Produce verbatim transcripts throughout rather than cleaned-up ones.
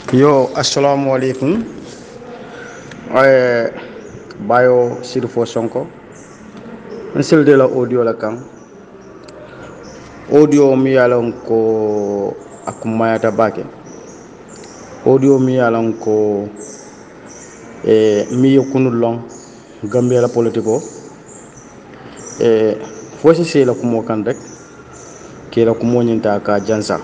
Yo, assalamu alaikum. Ay, bayo Sirifo Sonko. Nsil de la audio la kan. Audio mi yalon ko akumayata bake. Audio mi yalon ko e mi yokunu long Gambia la politiko. E fosi se la kumo kan rek. Ke la kumo nyinta ka jansa.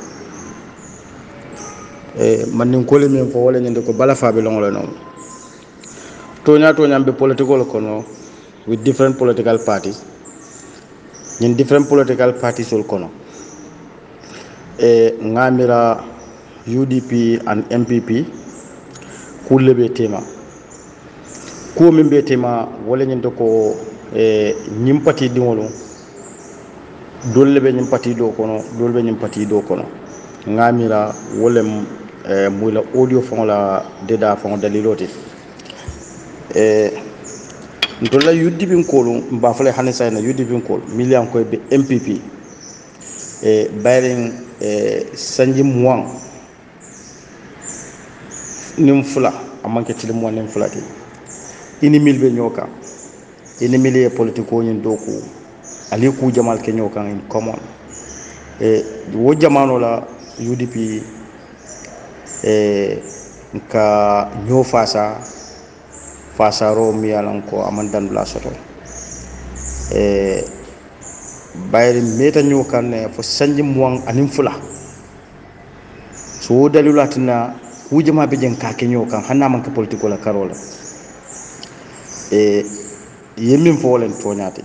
E man nin kole min fo wala nyinde ko bala fa be longolo non. Tonya tonya be political kono with different political parties. In different political parties will kono. E ngamira U D P and M P P kulle be tema. Ko min be tema wala nyinde ko e nyim parti dingolo dolle be nyim parti do kono dolle be nyim parti do kono. Ngamira wala e mula audio fon la deda fon daliloti. E ntola U D P nkolu mba fale hanisa na U D P nkolu million ko be M P P e bayring e sanji muang nim fula amanke tili mo nim fula ti ini milbe nyoka ini milie politiko nyin doku ali ku jamal ke nyoka in common e wo jamano la U D P e nka nyo fasa fasa ro mi yalan ko amandan bla soto e bayri meta nyokan ne fo sanji muang anim fula so dalulatina wujama be jen ka ke nyokan hanna man ka politiko la karola e yemin fo len toñati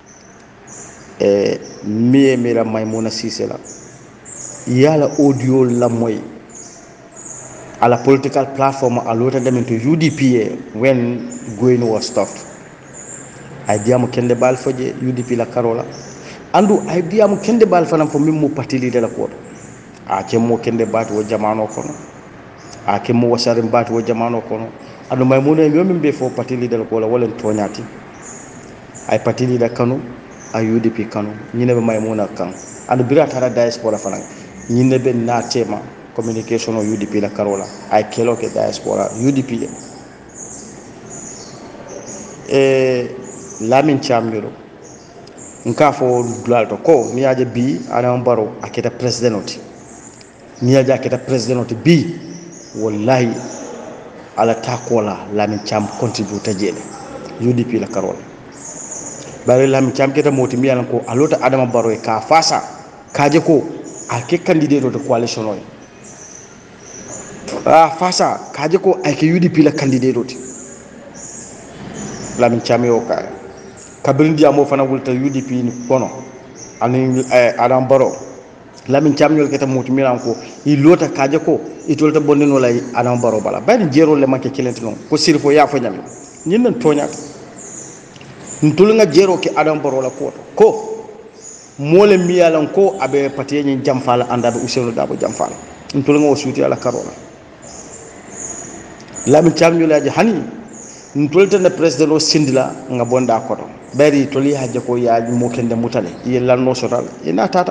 e mi mira maymuna sisela yala audio la moy ala political platform alota dem to U D P when going was stopped idea mo kende bal faje U D P la karola andu idea mo kende bal fanam fo mimmo parti leader la ko a ke mo kende bat wo jamano kono a ke mo wasarim bat wo jamano kono andu may mo ne yomi be fo parti leader ko la wala toñati ay parti leader kanu ay U D P kanu ñine be may mo na kan andu bira tara diaspora fanam ñine be na tema communication o U D P la karola ay kelo ke diaspora U D P e lamin chamiro nka fo dlalto ko mi aje bi ana baro aketa president mi aje aketa president bi wallahi ala takola lamin cham contribute jele U D P la karola bare lamin cham keta moti mi ko alota adama baro e ka fasa kaje ko ake candidate de coalition oy ah fasa kaje ko ay ke U D P la candidate oti lamin chami o ka kabrin dia mo fana wulta U D P ni kono ani adam baro lamin chami yol keta muti miran ko i lota kaje ko i tolta bonnino lay adam baro bala bayni jero le manke kelenti non ko sirfo ya fo nyami nyin nan toñat ntul nga jero ke adam baro la ko ko mole miyalan ko abe patiye nyin jamfala andabe usenu dabo jamfala ntul nga o suti ala karola lamin chamnyo laji hani ntolta na president o sindila nga bonda koto bari toli hajja ko ya mo kende mutale yella no sotal ina tata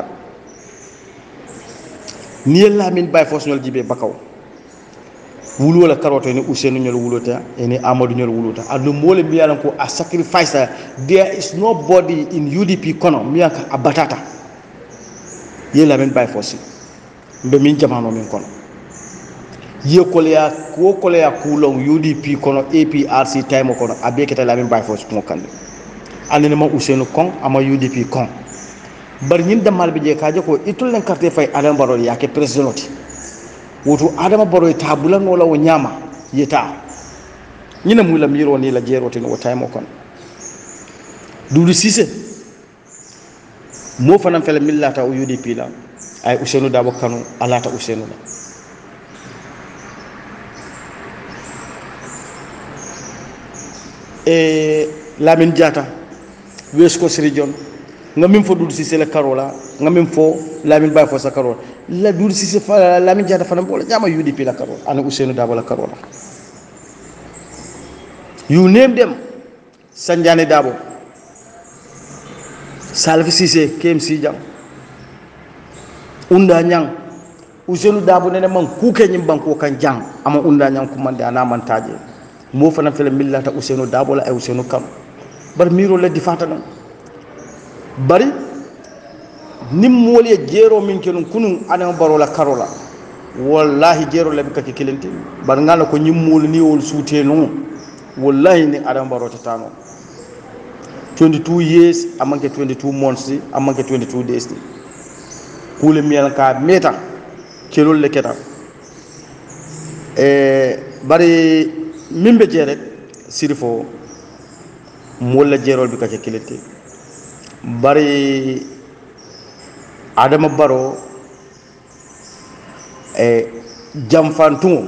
ni lamin bay fosnol jibe bakaw wulu wala karoto ni usenu nyol wulota eni amadou nyol wulota adu mole mi yalan ko a sacrifice there is nobody in U D P kono mi yanka abatata yella min bay fosi be min jamano min kono ye kolea ko kolea kulong U D P kono A P R C time kono abeketa la min bay fo ko kande anene ma usenu kon ama U D P kon bar ñin damal bi je kaaje ko itul len carte fay adam baro ya ke president woto adama baro tabula no la wo nyama yeta ñina muy la miro ni la jero te no time kon dudu sise mo fanam fele millata o U D P la ay usenu dabo kanu alata usenu la e lamin diata west coast region ngamin fo dul sise la karola ngamin fo lamin bay fo sa karola la dul sise fa lamin diata fa bola jama U D P la karola ana usenu dabo la karola you name them sanjane dabo salfi sise kem si jam unda nyang Ousseynou Dabo nene man kuke nyim banko kan jang ama unda nyam ko mande ana man taje mo fana fele millata Ousseynou Dabo la ay Ousseynou Kam bar miro le difata non bari nim moli jero min kenun kunun ana barola karola wallahi jero le bikake kilenti bar ngala ko nyim moli ni wol suute non wallahi ni adam barota tano twenty-two years amanke twenty-two months amanke twenty-two days kule miyal ka meta kelol le keta e bari mimbe jere sirifo molla jerol bi kake kilenti bari adama baro e jamfantu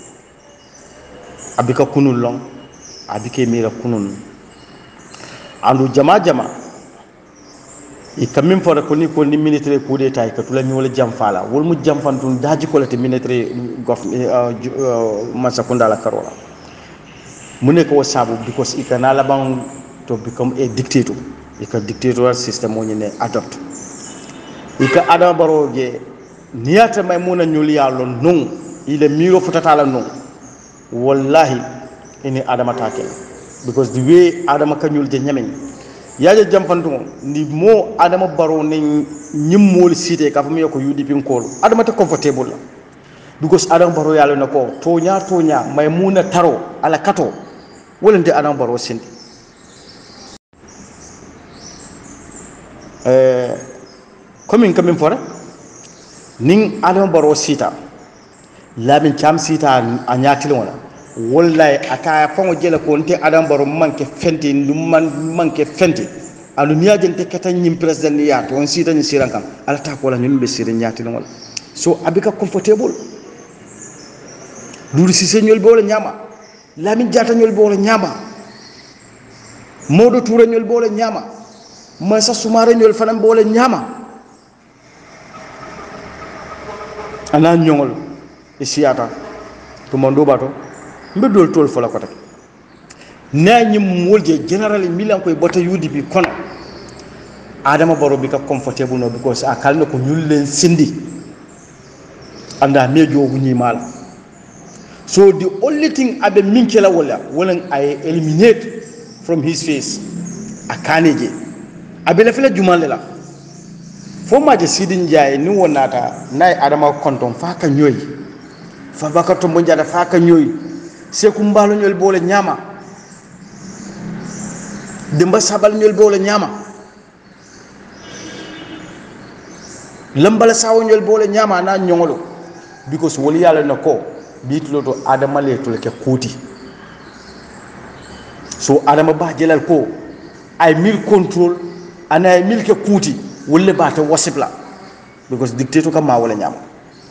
abika kunul long abike mira kunun andu jama jama i kamim fora ko ni ko ni militaire coup d'état ka tula mi wala jamfala wol mu jamfantu daji ko lati militaire gof masakunda la karola mune ko sabu because ikana la bang to become a dictator ika dictatorial system woni ne adopt ika adama baro je niyata may muna nyul yallo non ile miro futata la non wallahi ini adama take because the way adama kanyul je nyamen yaje jamfantu ni mo adama baro ne nyimmol cité ka fami ko U D P ko adama te comfortable la because adama baro yallo nako to nya to nya may muna taro ala kato wolante adama baro sindi eh komin komin fora ning adama baro sita lamin cham sita a nyatilon wala wallahi aka fango jela ko nte adam baro manke fenti ndum man manke fenti anu niaje nte kata nyim president ya to on sita ni siran kam ala ta ko la nyum be sirin nyati non so abika comfortable duri si señol bo la nyama lamin jata ñol bo la nyama modo toura ñol bo la nyama ma sa sumare ñol fanam bo la nyama ana ñongol e siata to mondo bato mbe dol tol fola ko tak nañi molje general milan koy bota U D P kono adama baro bi ka comfortable no because a kalno ko ñullen sindi anda mejo bu ñi mal so the only thing abe minkela wala wala ay eliminate from his face akaneje abe la fela jumal la fo ma je sidin jaay ni wonata nay adama konton fa ka ñoy fa bakato mo jada fa ka ñoy seku mbalo ñol boole ñama demba sabal ñol boole ñama lambala sawo ñol boole ñama na ñongolo because woli yalla nako bitulo to adama le to ke kuti so adama ba jelal ko ay mil control ana ay mil ke kuti wolle ba ta wasibla because dictator kam ma wala ñama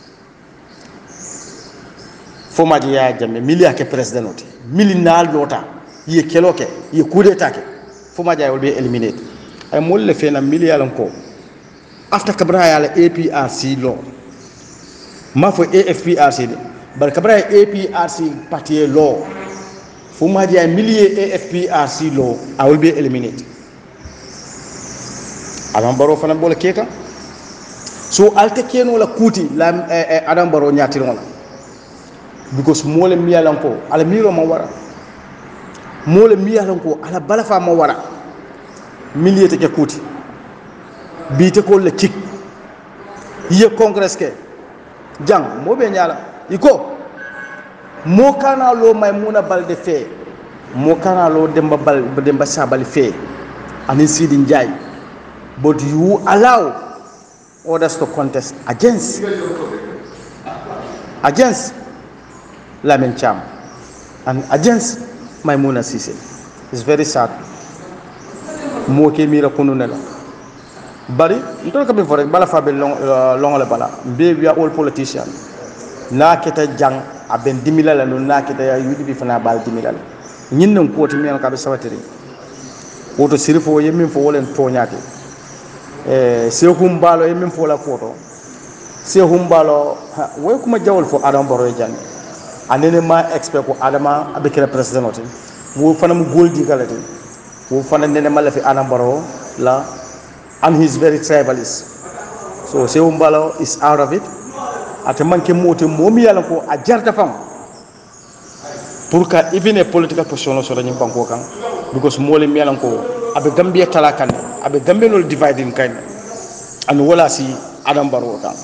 foma je ya jamme milia ke president oti milinal lota ye keloke ye coup d'état ke foma je will be eliminated ay molle fena milia lan ko after kabra ya la A P R C law ma fo A F P R C de bar kabra A P R C party law foma je milie A F P R C law I will be eliminated adam baro fana bole keka so alte keno la kuti la eh, eh, adam baro nyati non because mole miyalanko ala miro ma wara mole miyalanko ala balafa ma wara miliyete ke kuti bite ko le kik ye congress ke jang mo be nyala iko mo kana lo maymuna balde fe mo kana lo demba bal demba sabali fe anin sidi njay but you allow others to contest against against Lamin Cham and against Maimuna Sise. It's very sad. Mo ke mira kununela. Bari ntol kabi fore bala fa be long long le bala. Be we are all politicians. Na keta jang aben dimila la no na keta ya U D P fana bal dimila la. Nyin non ko to mi ka be sawatiri. Woto sirifo yemin fo wolen toñati. Eh sehum balo yemin fo la koto. Sehum balo way kuma jawol fo adam baro janne. Anene ma expect ko adama abekere president oti wo fana mu goldi galati wo fana nene ma la fi Adama Barrow la and he's very tribalist. So Seun Mbalo is out of it. ate manke mote momi yalla ko a jarta fam pour ka even a political position so dañu banko kan because mole mi yalla ko abe gambia talakan abe gambia no dividing kan an wala si adam baro kan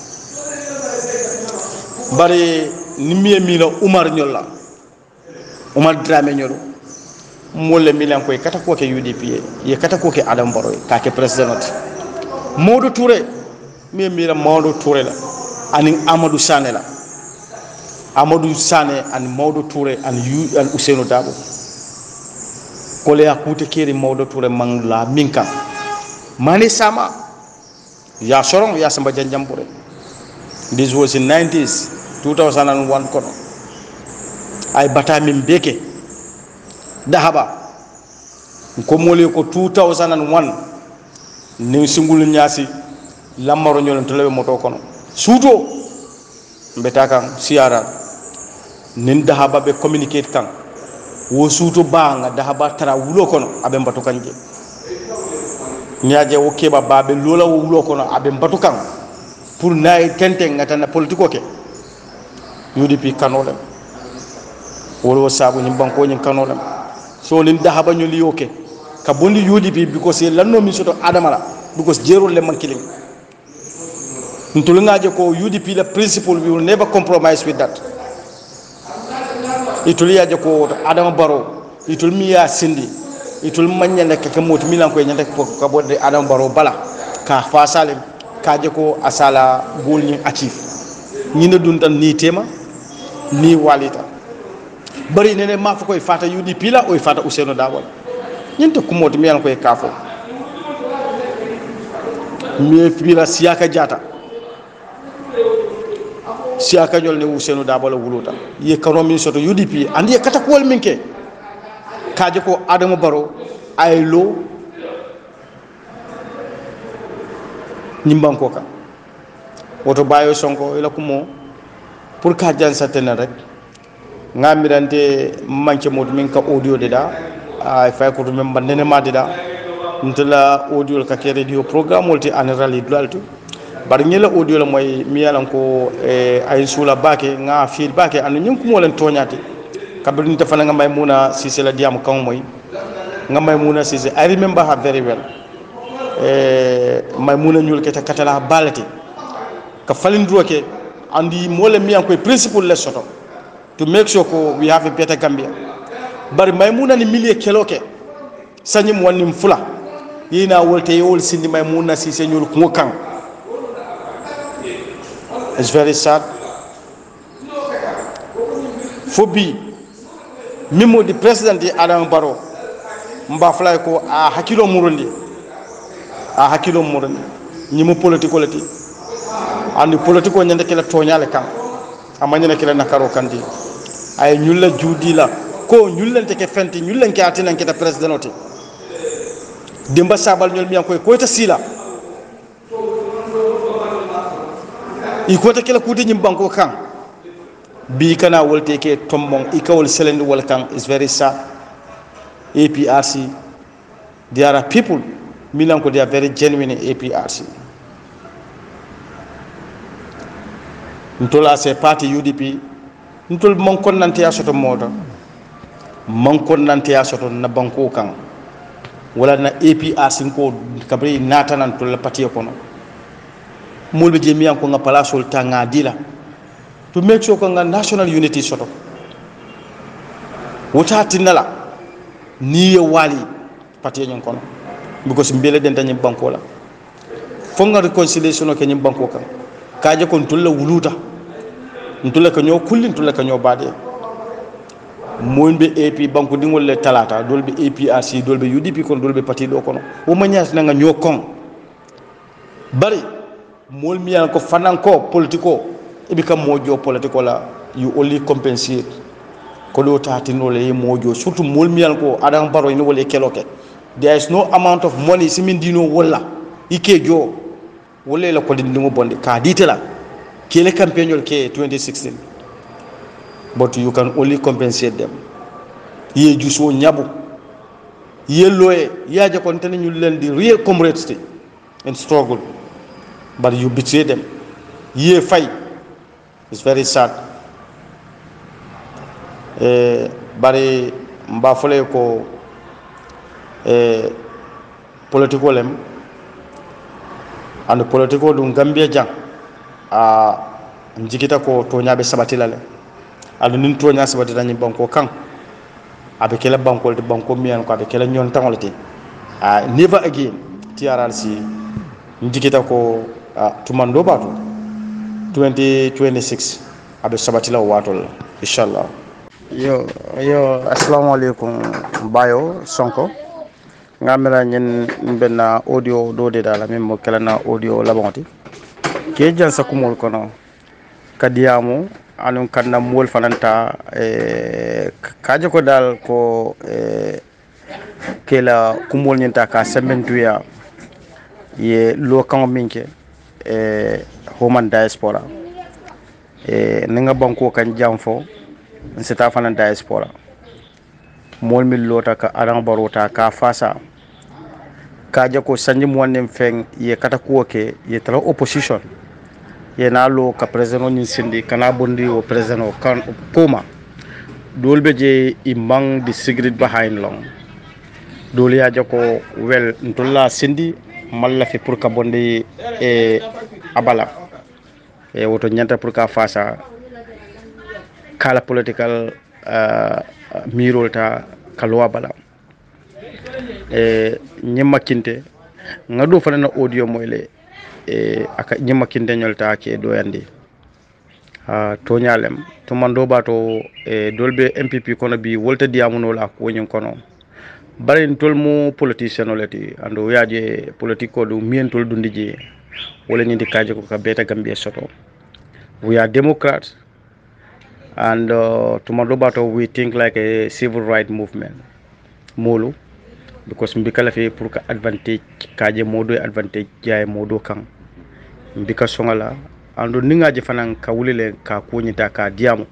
bare nimmi mi la umar nyolla umar drame nyolo mole mi lan ko kata ko ke U D P ye kata ko ke adam baro ka ke president Modou Touré mi mi la Modou Touré la ani Amadou Sané la Amadou Sané and Modou Touré and you and Ousseynou Dabo kole akute kiri Modou Touré mangla minka mani sama ya sorong ya samba janjambure. This was in nineties two thousand one kono ay bata min beke dahaba ko mole ko two thousand one ni singul nyasi lamaro nyolon to lewe moto kono suto mbeta kan siara nin dahaba be communicate kan wo suto banga dahaba tara wulo kono abe mbatu kanje nyaaje wo keba babe lola wo wulo kono abe mbatu kan pour nay tenten ngata na politiko ke U D P kanolem wolo sabu ni banko ni kanolem so nin dahaba nyoli yoke ka bondi U D P because lanno mi soto adamala because jero le mankiling ntulungaje ko U D P la principle we will never compromise with that ituliyaje ko Adama Barrow itul miya sindi itul manya nek ka mot milan ko nyanta ko ka bodde Adama Barrow bala ka fa salim ka je ko asala gol ni achieve ni na dun tan ni tema ni walita bari nene ma fa koy fata U D P la o fata Ousseynou Dabo nyanta ko mot milan ko e kafo mi fi la siaka jata siaka jol ne Ousseynou Dabo la wuluta ye kano min soto U D P andi kata ko wol minke kaje ko Adama Barrow ay lo nimbanko ka woto bayo sonko ila ko mo pour ka jan satena rek ngamirante manke mod min ka audio de da ay fay ko men bandene ma de da ntela audio ka ke radio programme wolti an rally dualto bar ñela audio la moy mi yalan ko e ay sula bake nga fil bake anu ñim ko mo len toñati kabri nta fana nga may muna sise la diam kan moy nga may muna sise I remember her very well e may muna ñul ke ta katala balati ka falindro ke andi mo le mi an ko principle le soto to make sure ko we have a better Gambia bar may muna ni milier keloke sanyim wanim fula yina wolte yol sindi may muna sise ñul ko kan. It's very sad. Fobi mimo di president Adama Barrow mba fly ko a hakilo murundi a hakilo murundi nyimo politiko lati andi politiko nyande kala toñale kan amanya kala nakaro kandi ay ñulla judi la ko ñullante ke fenti ñullanke atinan ke ta president oti demba sabal ñol mi ko ko ta sila ikota kala kuti nyim banko kan bi kana wolte ke tombong ikawol selendi wol kan is very sad. A P R C there are people milan ko they are very genuine in A P R C ntola se parti U D P ntol mon konnante ya soto moto mon konnante ya soto na banko kan wala na A P R C ko kabri natanan to la parti kono mulbe je miyan ko nga palasol tanga dila to make sure ko nga national unity soto wota tinala ni ye wali pati nyon kono because mbele den tan banko la fo nga reconciliation ko nyim banko kan kaaje kon tulla wuluta ntulla ka ñoo kulli ntulla ka ñoo baade moynbe A P banko dingol le talata dolbe A P R C dolbe U D P kon dolbe parti do kono o mañas na nga ñoo kon bari mol miyan ko fananko politiko ibi kam mojo politiko la you only compensate ko do tati no le mojo surtout mol miyan ko Adama Barrow ni wole keloke there is no amount of money simin dino wala ike jo wole la ko dindingo bonde ka ditela kele campaign ke twenty sixteen but you can only compensate them ye juso nyabu ye loye ya je kon tan ñu len di real comrades and struggle but you betray them ye fay It's very sad. E bari mba fole ko e politiko lem and politiko dum Gambia jang a njikita ko tonya be sabatila le adu nin tonya sabatila ni banko kan abe kala banko de banko miyan ko abe kala nyon tangolti a never again T R R C njikita ko tumando batu twenty twenty-six abe sabatila watol inshallah. Yo yo assalamu alaikum bayo Sonko ngamira nyen benna audio do de dala même mo kala na audio labonti ke jansa kumol kono kadiyamu anun kanna mol fananta e kaje ko dal ko e kela kumol nyenta ka sementuya ye lo kan minke e human diaspora e nga banko kan jamfo c'est fana diaspora mol mi lota ka aran barota ka fasa ka je ko sanji monem feng ye kata ko ke ye tra opposition ye na lo ka president ni sindi kana bondi o president o kan koma dolbe je imang the secret behind long dole ya je ko wel ntolla sindi malla fi pour ka bondi e abala e woto nyanta pour ka fasa kala political uh, mirolta kalwa bala e nyima kinte ngado fana na audio moyle e aka nyima kinte nyolta ke doyandi ha to nyalem to mando bato e dolbe M P P kono bi wolta diamuno la ko nyin kono bare tol mo politician olati ando yaaje politiko do mientol dundiji wala ni dikaje ko ka beta Gambia soto. We are Democrats. And uh, to Madobato, we think like a civil rights movement. Molo, because mbikala fe pour ka advantage kaje modo advantage jaay modo kan mbika songala ando ninga je fanan ka wulile ka kunyita ka diamu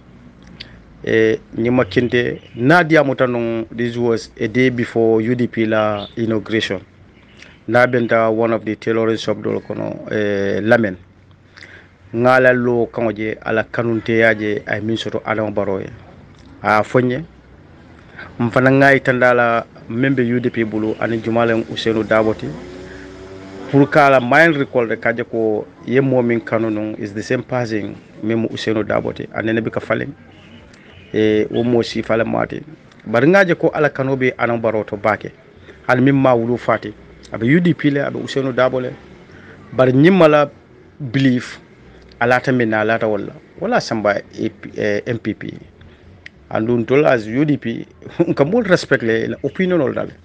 e nyima kinte na diamu tanon. This was a day before U D P la inauguration. Na benta one of the terrorist shop dol kono e lamen ngala lo kangoje ala kanunte yaje ay min soto Adama Barrow a fonye mfana ngai tandala membe U D P bulu ani jumalen Ousainou Daboti pour kala mind recall de kaje ko yemmo min kanunun is the same passing memo Ousainou Daboti anene be ka falen e o mo si fala mati bar ngaje ko ala kanobe Adama Barrow to bake hal mimma wulu fati abe U D P le abe Ousainou Dabole bar nyimala believe alata minna alata wala wala samba M P P andun tol as U D P kamul respect le opinion ol dal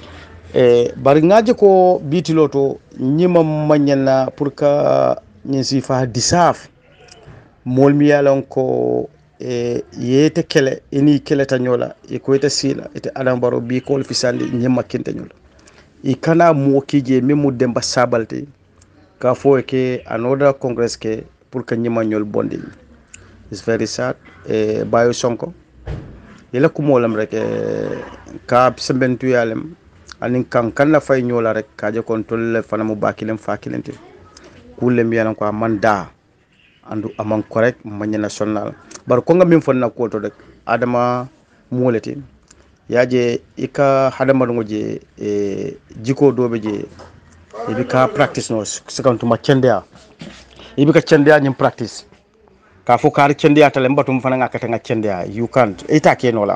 e bari ngaje ko bitiloto nyima manyana pour ka nyisi fa disaf mol mi yalon ko e yete kele eni kele tanyola e ko ete sila ete Adama Barrow bi ko fisandi nyima kinte nyola e kana mo kije memu demba sabalte ka fo ke another congress ke pour que nyima ñol bondi. It's very sad. e bayo Sonko yela ko molam rek e ka sembentu yalem anin kan kan la fay ñola rek ka je kon tol fana mu bakilem fakilente kulem yanan ko manda andu amang correct manya national bar ko ngam min fonna ko to rek Adama moleti yaje ika hadama ngoje e jiko dobe je e bi ka practice no sekantu ma kendia ibi ka cendia nyim practice ka fo kar cendia tale mbatum fana ngakata nga cendia you can't ita ke no la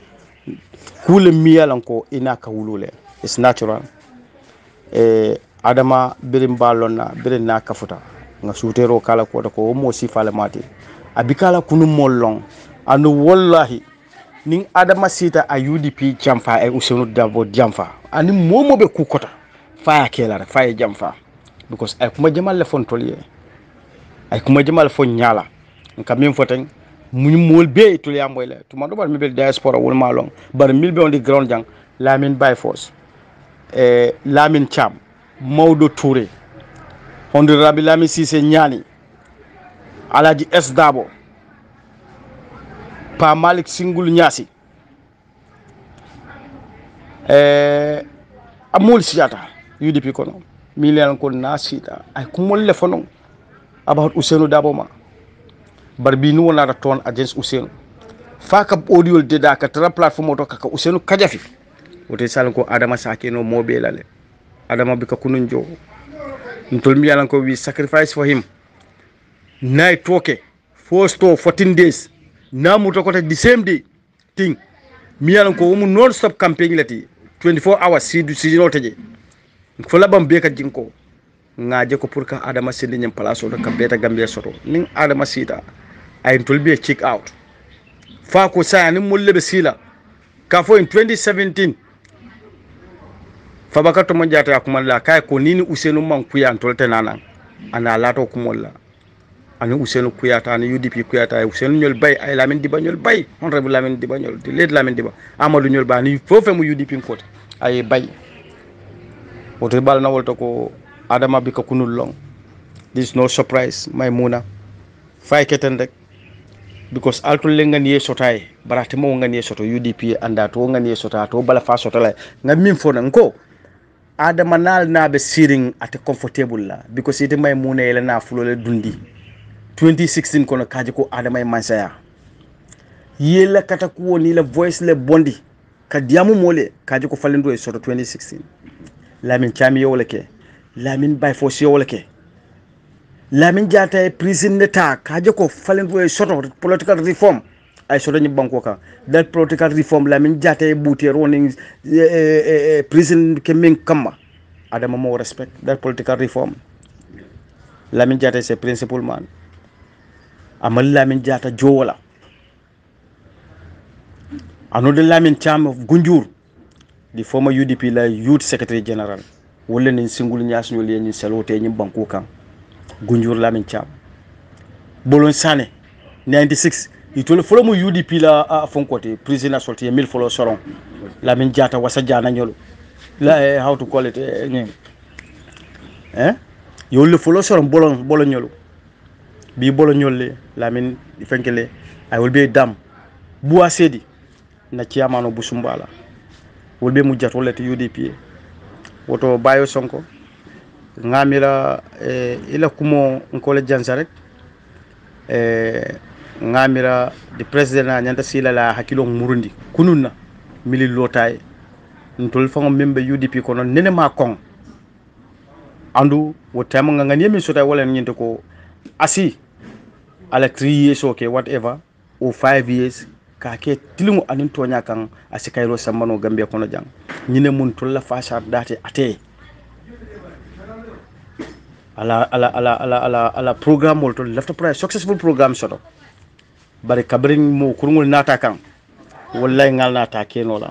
kule miyalan ko ina ka wulule it's natural e Adama birim balonna birin na kafuta nga sutero kala ko ko mo sifale mati abikala kunu mollong anu wallahi ning Adama sita a U D P jamfa e Ousainou Dabo jamfa ani momo be kukota faya kela faya jamfa because ay kuma jamal le fon tolier ay kuma jamal fo nyala nka min foten muñ mol be to ya moy le to mando bar mi be diaspora wol malong bar mil be on the ground jang Lamin by force e Lamin Cham Mawdo Touré honorable Lamin Cissé Nyani Alaji S Dabo Pa Malik Singul Nyasi eh amol siata U D P kono million ko nasita ay kumol le fonon about Ousainou Dabo ma bar bi ni wona ton against Ousainou fa ka audio de da ka tra platform to ka Ousainou kajafi wote sal ko adama sakeno mobe lale adama bi ka kunun jo ntol mi yalan ko we sacrifice for him night toke first to fourteen days na muto ko the same day thing mi yalan ko mu non stop campaign lati twenty-four hours si si no teje fo labam be ka jinko ngaje ko pour ka adama sindi nyam place o ka beta gambia soto nin adama sita ay ntol be check out fa ko sa ni mulle be sila ka fo in twenty seventeen fa bakato mo jata ko malla kay ko nini Ousainou man kuya ntol tenana ana lato ko molla ani Ousainou kuyata ani U D P kuyata Ousainou ñol bay ay Lamine Diba ñol bay honorable Lamine Diba ñol di led Lamine Diba Amadou ñol ba ni fofé mu U D P ko ay bay woto bal na wolto ko adama bi ka kunul long this is no surprise Maimuna fay keten rek because alto lengan ye sotay barate mo ngan ye soto U D P anda to ngan ye sota to bala fa soto la ngam min fo nan ko adama nal na be siring ate comfortable la because ite Maimuna ele na fulole dundi twenty sixteen kono kaji ko adama mansaya yela kata ko ni la voice le bondi ka diamu mole kaji ko falendo e soto twenty sixteen Lamin Chami yo leke Lamin by force yo leke Lamin Jata e prison neta kaji ko falendo e soto political reform ay soto ni banko ka that political reform Lamin Jata e buti running prison ke min kama adama mo respect that political reform Lamin Jata is a principal man amal Lamin Jata jowola another Lamin Cham of Gunjur the former U D P la youth secretary general wala ni singul ñaas ñu leen ñi salote ñi banku kan Gunjur Lamin Cham Bolon Sané ninety-six itole folo mu U D P la a fonkote president sorti mille folo soron Lamin Jata wasa jana ñolo la eh, how to call it eh eh yo le folo soron bolon bolon ñolo bi bolo ñolle Lamin fenkele I will be dam buwa sedi na ciamano busumbala will be mujjat wala te U D P woto bayo sonko ngamira eh, ila kumo nkole jansa rek eh, ngamira the president na nyanta sila la hakilo murundi kununna mili lotay ntol fango membe U D P kono nene ma kon andu wotama nga ngani mi sota wala nyente ko asi ala three years okay whatever or five years ka ke tilingo anin tonya kan asikairo samano Gambia kono jang nyine mun tolla fasha date ate ala ala ala ala ala ala program wol to left price successful program soto bare kabrin mo kurngol nata kan wallahi ngal nata kenola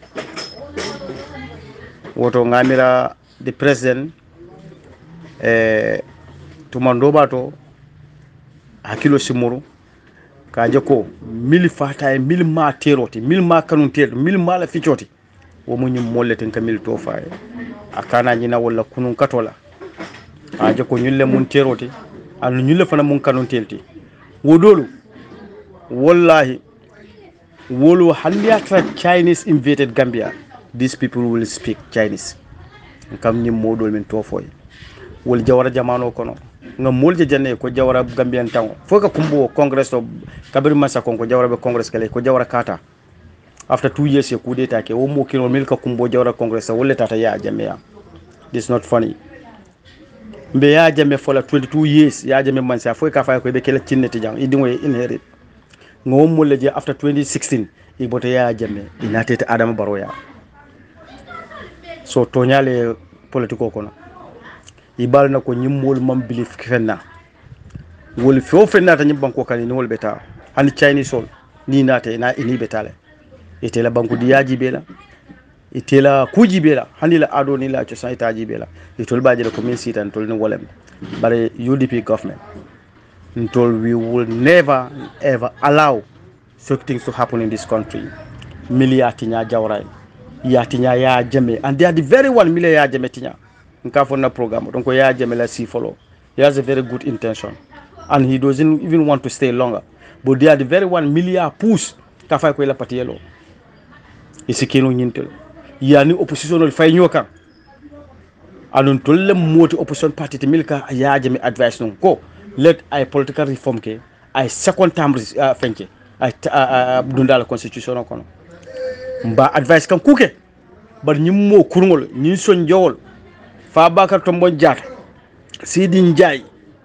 woto ngamira the president eh tumando bato hakilo simuru kaje ko mili fata e mili ma teroti mili ma kanun ter mili ma la ficoti wo mo nyum molleten ka mili to fay akana nyina wala kunun katola aje ko nyulle mun teroti anu nyulle fana mun kanun telti wodolu wallahi wolu haliatra Chinese invaded Gambia these people will speak Chinese kam nyim modol men to foy wol jawara jamano kono nga molje janne ko jawara Gambian tango foka kumbo congress to kabir masa konko jawara be congress kale ko jawara kata after two years e coup d'etat ke o mo kino milka kumbo jawara congress wolle tata ya jamme ya this not funny mbe ya jamme fola twenty-two years ya jamme man sa foka fa ko be kele cinneti jang idi ngoy inherit ngo molle je after twenty sixteen e boto ya jamme inatete Adama Barrow ya so to nyale politiko kono ibal na ko nyimmol mam belief fenna wol fo fenna ta nyimban ko kan ni wol beta hani Chinese sol ni nate na ini betale itela banku diyaji bela itela kuji bela hani la ado ni la cho sa itaji bela itol baje ko min sitan tol ni wolem bare U D P government ntol we will never ever allow such things to happen in this country miliati nya jawray yati nya ya jame and they are the very one million ya jame tinya nka fonna program donc ya jame la si follow he has a very good intention and he doesn't even want to stay longer but they are the very one million push ka fay ko la patielo isikeno nyintel yani opposition fay nyoka anon tolle moti opposition party te milka ya jame advice non ko let ay political reform ke ay second term uh, fenke ay uh, dundal constitution kono mba advice kan kuke bar ñim mo kurngol ñi son jowol fa bakar to mbon jaata sidi njay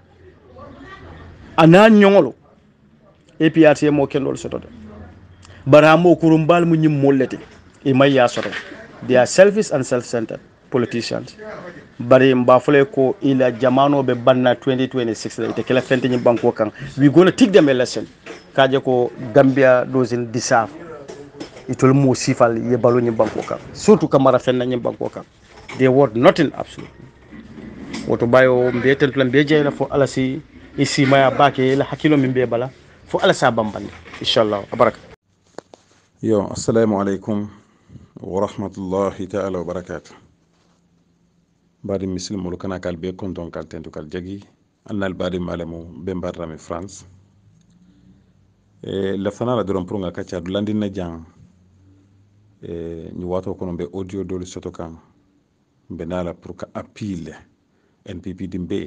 ana ñongolo A P R C mo kendol sototo bara mo kurum bal mu ñim mollete e may ya soto they are selfish and self-centered politicians bari mba fole ko ila jamano be banna twenty twenty-six la ite kala fente ñim banko kan we gonna take them a lesson kaje ko Gambia doesn't deserve itol mo sifal ye balo ñim banko kan surtout kamara fenna ñim banko kan they worth nothing absolutely woto bayo mbiyetel plan be jeyna fo alasi isi maya bake la hakilo min be bala fo alasa bambande inshallah abaraka yo assalamu alaikum wa rahmatullahi ta'ala wa barakatuh badi muslimul kana kal be konton kal tentu kal jagi annal badi malemu be mbarrami France e la fanala doron pronga kacha du landina jang e ñu wato kono be audio dolu soto kan be nala pour ka appile N P P dimbe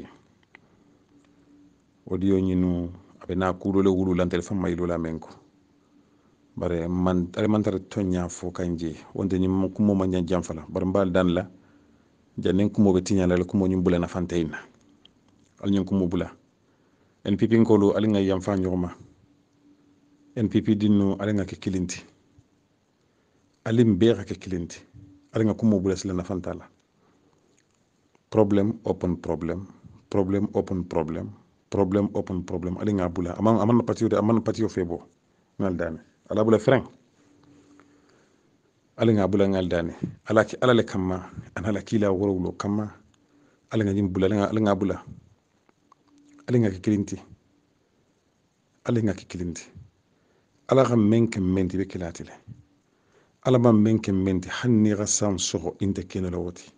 audio ñinu abe na kulole wulu lan téléphone may lola menko bare man ale man tar tonya fo kanje wonde ñim ko mo man jam fala bar mbal dan la janen ko mo be tinyala ko mo ñum bula na fanteyna al ñum ko mo bula N P P ko lu ali nga yam fa ñoma N P P dinu ali nga ke kilinti ali mbera ke kilinti ali nga ko mo bula sila na fantala problem open problem problem open problem problem open problem ali nga bula amman amman patio de amman patio febo ngal dane ala bula freng ala nga bula ngal dane ala ki ala le kamma ana la kila worowlo kamma ala nga jim bula ala nga bula ala nga kilinti ala nga kilinti ala ga menke menti be kilatile ala ba menke menti hanni rasam soho inte kenelo woti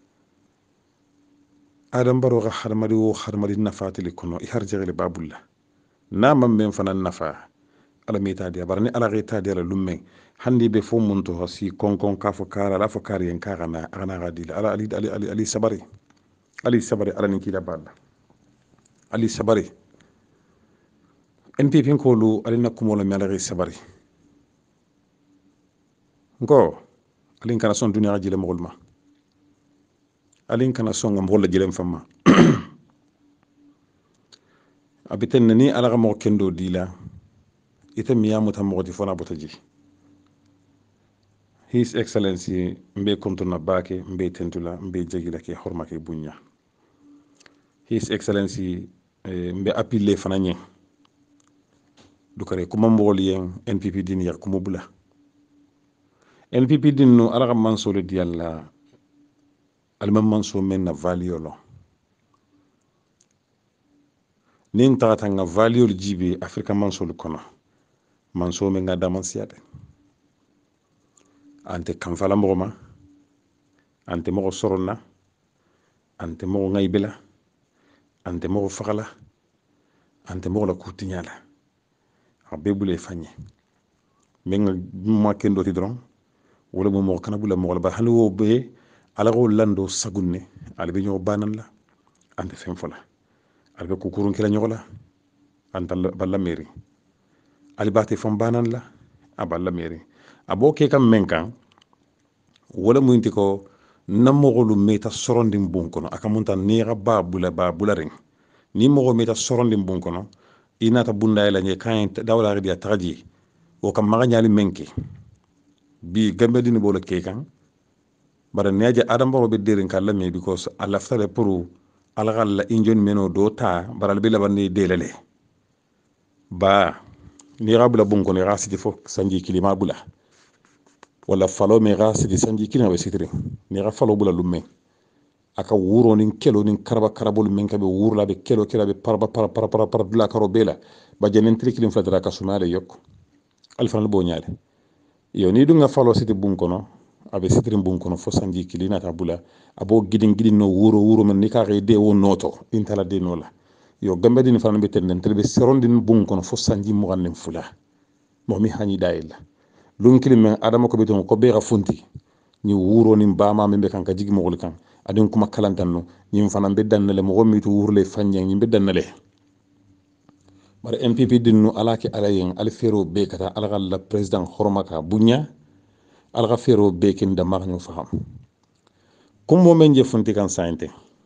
adam baro ga harmadi wo harmadi nafatili kono i harjere babulla na mam men fanan nafa ala meta dia barani ala reta dia la lumme handi be fo munto hasi konkon ka fo kara la fo kari en kara na ana gadila ala ali ali ali, ali sabari ali sabari ala ninki da balla ali sabari N P P ko lu ali nakumo la mala sabari ngo ali kana son dunya jile mogulma alin kana songa mbolla jilem fama abiten ni ala ga mo kendo dila ite miya muta mo di fona botaji His Excellency mbe kontona bake mbe tentula mbe jagila ke horma ke bunya His Excellency eh, mbe appile fananye dukare kuma mboli yen N P P din yak kuma bula N P P din no ala ga man solo dialla alman manso men na valio lo nin tata nga valio jibe afrika manso lu kono manso men nga daman siade ante kamfala mboma ante mo soronna ante mo ngaybela ante mo fakala ante mo la kutinyala abebule fanye men ma kendo ti dron wala mo mo kana bula mo ba halu be ala ko lando sagunne ala be ñoo banan la ante fem fola ala be kukurun kila ñola anta balla meri ali bate fam banan la aballa meri abo ke kam menkan wala muynti ko namogolu meta sorondi bunkono aka munta nira ba bula ba bularing ni mogo meta sorondi bunkono inata bunda la ñe kan dawla ribiya taji o kam maga ñali menki bi gambe dini bolo ke kan bara neja adam baro be derin kala me because ala ftale pour ala galla injon meno do ta bara be labande delele ba ni rabula bunko ni rasidi fo sanji kilima bula wala falo me rasidi sanji kilima be sitri ni ra falo bula lumme aka wuro nin kelo nin karaba karabol men ka be wurla be kelo kela be parba para para para para dula karo bela ba jenen trikilim fadra ka sumale yok alfan bo nyaale yo ni dunga falo siti bunko no abe sitrin bun kono fo sanji kilina ta bula abo gidin gidin no wuro wuro men ni ka re de wo noto intala de no la yo gambe din fana be tenden telbe serondin bun kono fo sanji mo gannen fula mo mi hani dayla lun kilime adama ko beton ko be ga funti ni wuro ni bama membe kan ka jigi mo gol kan adin kuma kalantan no ni fana be dannale mo gomi to wurle fanya ni be dannale bar M P P dinnu alaki alayen alfero be kata alga la president hormaka bunya alga fero be kin da magnu faham kummo men je funti kan sainte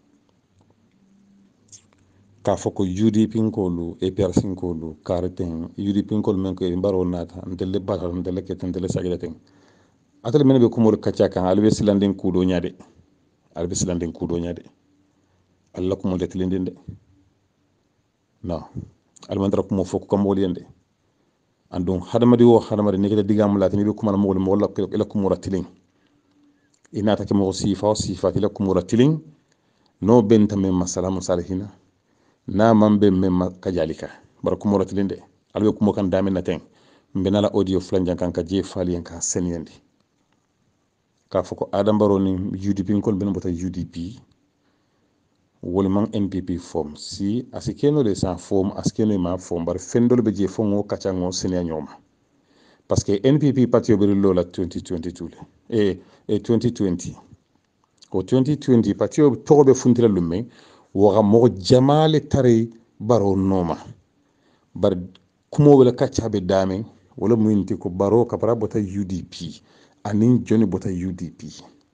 ka foko U D P ngolu A P R C ngolu karten U D P ngolu men ko mbaro nata ndelle batal ndelle keten ndelle sagileten atal men be kumol kacca kan albe silandin kudo nyaade albe silandin kudo nyaade alla kumol de tilindinde no almandra kumo foko kam wol yende andon hadamadi wo hadamadi ne kete digam latini be kuma mo mo la ila kumura tilin inata ke mo sifa sifa ila kumura tilin no benta men masalamu salihina na mambe men kajalika bar kumura tilin de albe kumo kan damen naten mbenala audio flanjan kan ka je fali en ka senyandi ka foko adam baro ni U D P ngol ben bota U D P wolman M P P form si asikeno de sa form asikeno ma form bar fendol be je fongo kachango senya nyoma parce que N P P patio be lo la twenty twenty-two le e e twenty twenty ko twenty twenty patio to be funtila lumme waga mo jamale tare baro noma bar kumo wala kacha be dame wala muinti ko baro ka para bota U D P anin joni bota U D P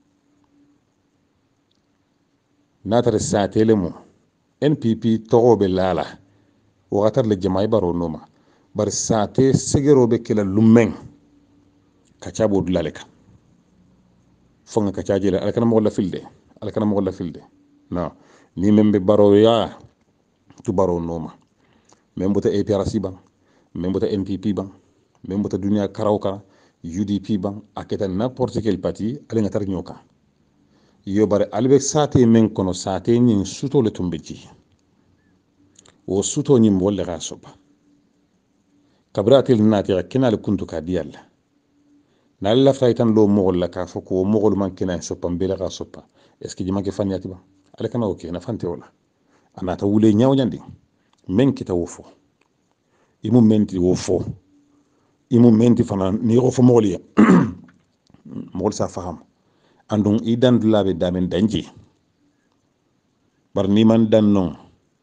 natare satele mo N P P to be lala wagatar le jamai baro noma bar sate segero be kila lummen kacha bo dulaleka fonga kacha jere alkana mo la filde alkana mo la filde no ni membe baro ya tu baro noma membo ta A P R C ban membo ta N P P ban membo ta dunia karawka U D P ban aketa n'importe quel parti ale ngatar nyoka yo bare albe sate men kono sate nyin suto le tumbeji wo suto nyin wolle ga soba kabratil nati kinal kuntu ka diyal na la faytan lo mogol la ka foko mogol man kina sopa mbele ga sopa est ce que jima ke fanyati ba ale kana o ke na fante wala anata wule nyaaw nyandi men kita wo fo imu menti wo fo imu menti fana ni go fo mogol ya mogol sa faham andon idan dulabe damen danji bar ni man dan non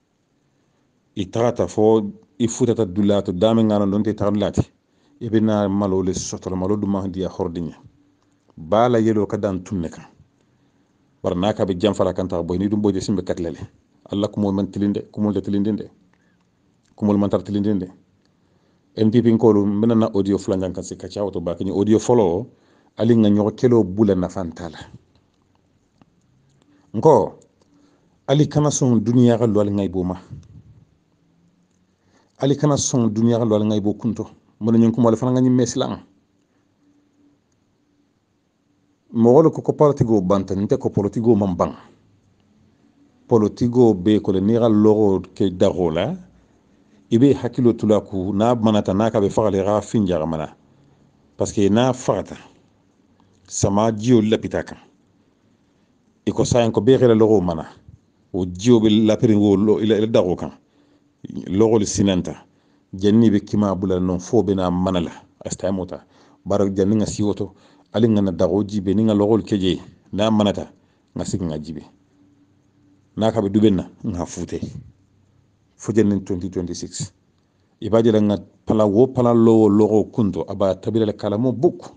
itata fo ifutata dulato damen ngana don te tarlati ibina malo le sotol malo duma dia hordinya bala yelo ka dan tunne kan bar naka be jam fala kan ta boy ni dum boje simbe katlele alla ko mo man tilinde ko mo de tilindinde ko mo man tar tilindinde N P P ngolu menana audio flanjan kan se ka chawto ba kini audio follow ali nga nyoko kelo bula na fantala nko ali kana son duniya ga lol ngay buma ali kana son duniya ga lol ngay bo kunto mon ñun ko mo fa nga ñi meslan mo wala ko ko partigo banta nte ko politigo man bang politigo be ko le niral logo ke dagola ibe hakilo tulaku na manata naka be fagale ga finja mana parce que na fata sama jio lapitaka iko sayan ko be xela logo mana o jio be lapiri wo ila dago kan logo sinanta janni be kima bula non fo be na manala asta mota bar janni nga siwoto ali nga na dago jibe ni nga logo keje na manata nga sig nga jibe naka be dubenna nga fute fo janni twenty twenty-six ibaje la nga pala wo pala logo logo kunto aba tabila kala mo buk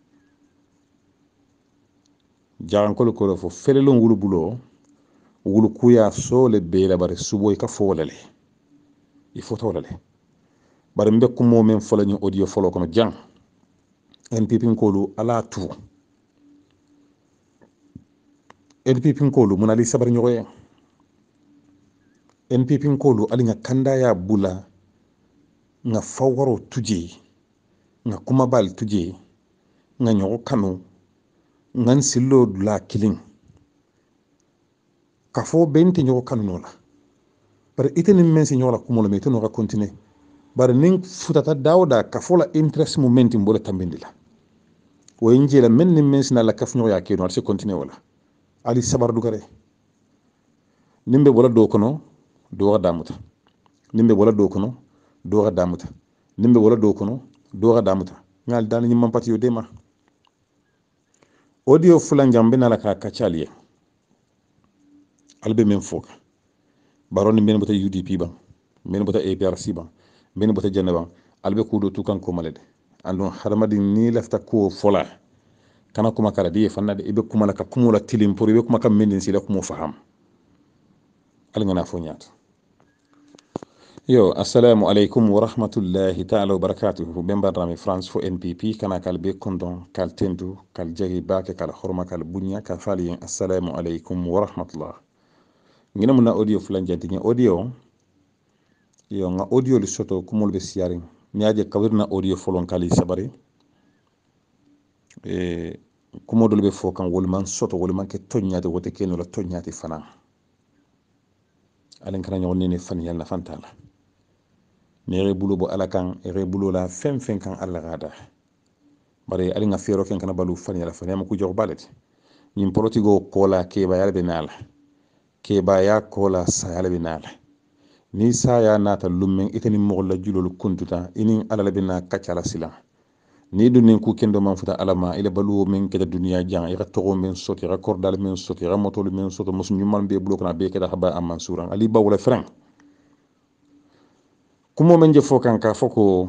jaran ko ko fo felelo ngulu bulo wulu kuya so le be la bare subo ka fo lale il faut tolale bare mbekku mo men fo lañu audio folo kono jang N P P ngolu ala tu N P P ngolu mun ali sabar ñoye N P P ngolu ali nga kanda ya bula nga fawaro tuje nga kuma bal tuje nga ñoko kanu ngan sillo la killing ka fo benti ñoko kanu nola bare iteni men si ñola kumolo me teno ka continuer bare ning futata dawda ka fo la interest momenti mbole tambindila o injela men ni men sina la kaf ñoya ke no se continuer wala ali sabar du gare nimbe wala do kono do ga damuta nimbe wala do kono do ga damuta nimbe wala do kono do ga damuta ngal dal ñi mampati yo dema audio fulan jambe na la ka kachaliye albe men foka baron men bota U D P ban men bota A P R C ban ben bota janna ba albe ko do tukan ko malade andon hadamadi ni lafta ko fola kana kuma kala di fanna de ibe kuma la ka kumula tilim pour ibe kuma kam mendin sila kuma faham alngana fo nyaata yo assalamu alaikum wa rahmatullahi ta'ala wa barakatuhu ben barami france fo N P P kana kal be kondon kal tendu kal jagi baake kal horma kal bunya kal fali assalamu alaikum wa rahmatullah ngina mun na audio fulan janti ngi audio yo nga audio li soto kumul be siyarin nyaaje kawirna audio folon kali sabari e kumodol be fo kan wol man soto wol man ke tonyati wote keno la tonyati fana alen kana nyaw nene fan yalla fantala ne re bulo bo ala kan re bulo la fem fem kan alla gada bare ali nga fero ken kana balu fan yalla fan yama ku jox balati nyim politigo kola ke ba yalla be nala ke ba ya kola sa yalla be nala ni sa ya nata lummen itani mo la julol kuntuta ini ala be na kacala sila ni dunin ku kendo man futa alama ila balu men ke duniya jang ira togo men soti ira kordal men soti ira motol men soti musu nyumal be blok na be ke da haba amman suran ali ba wala franc kumo men je fokan ka foko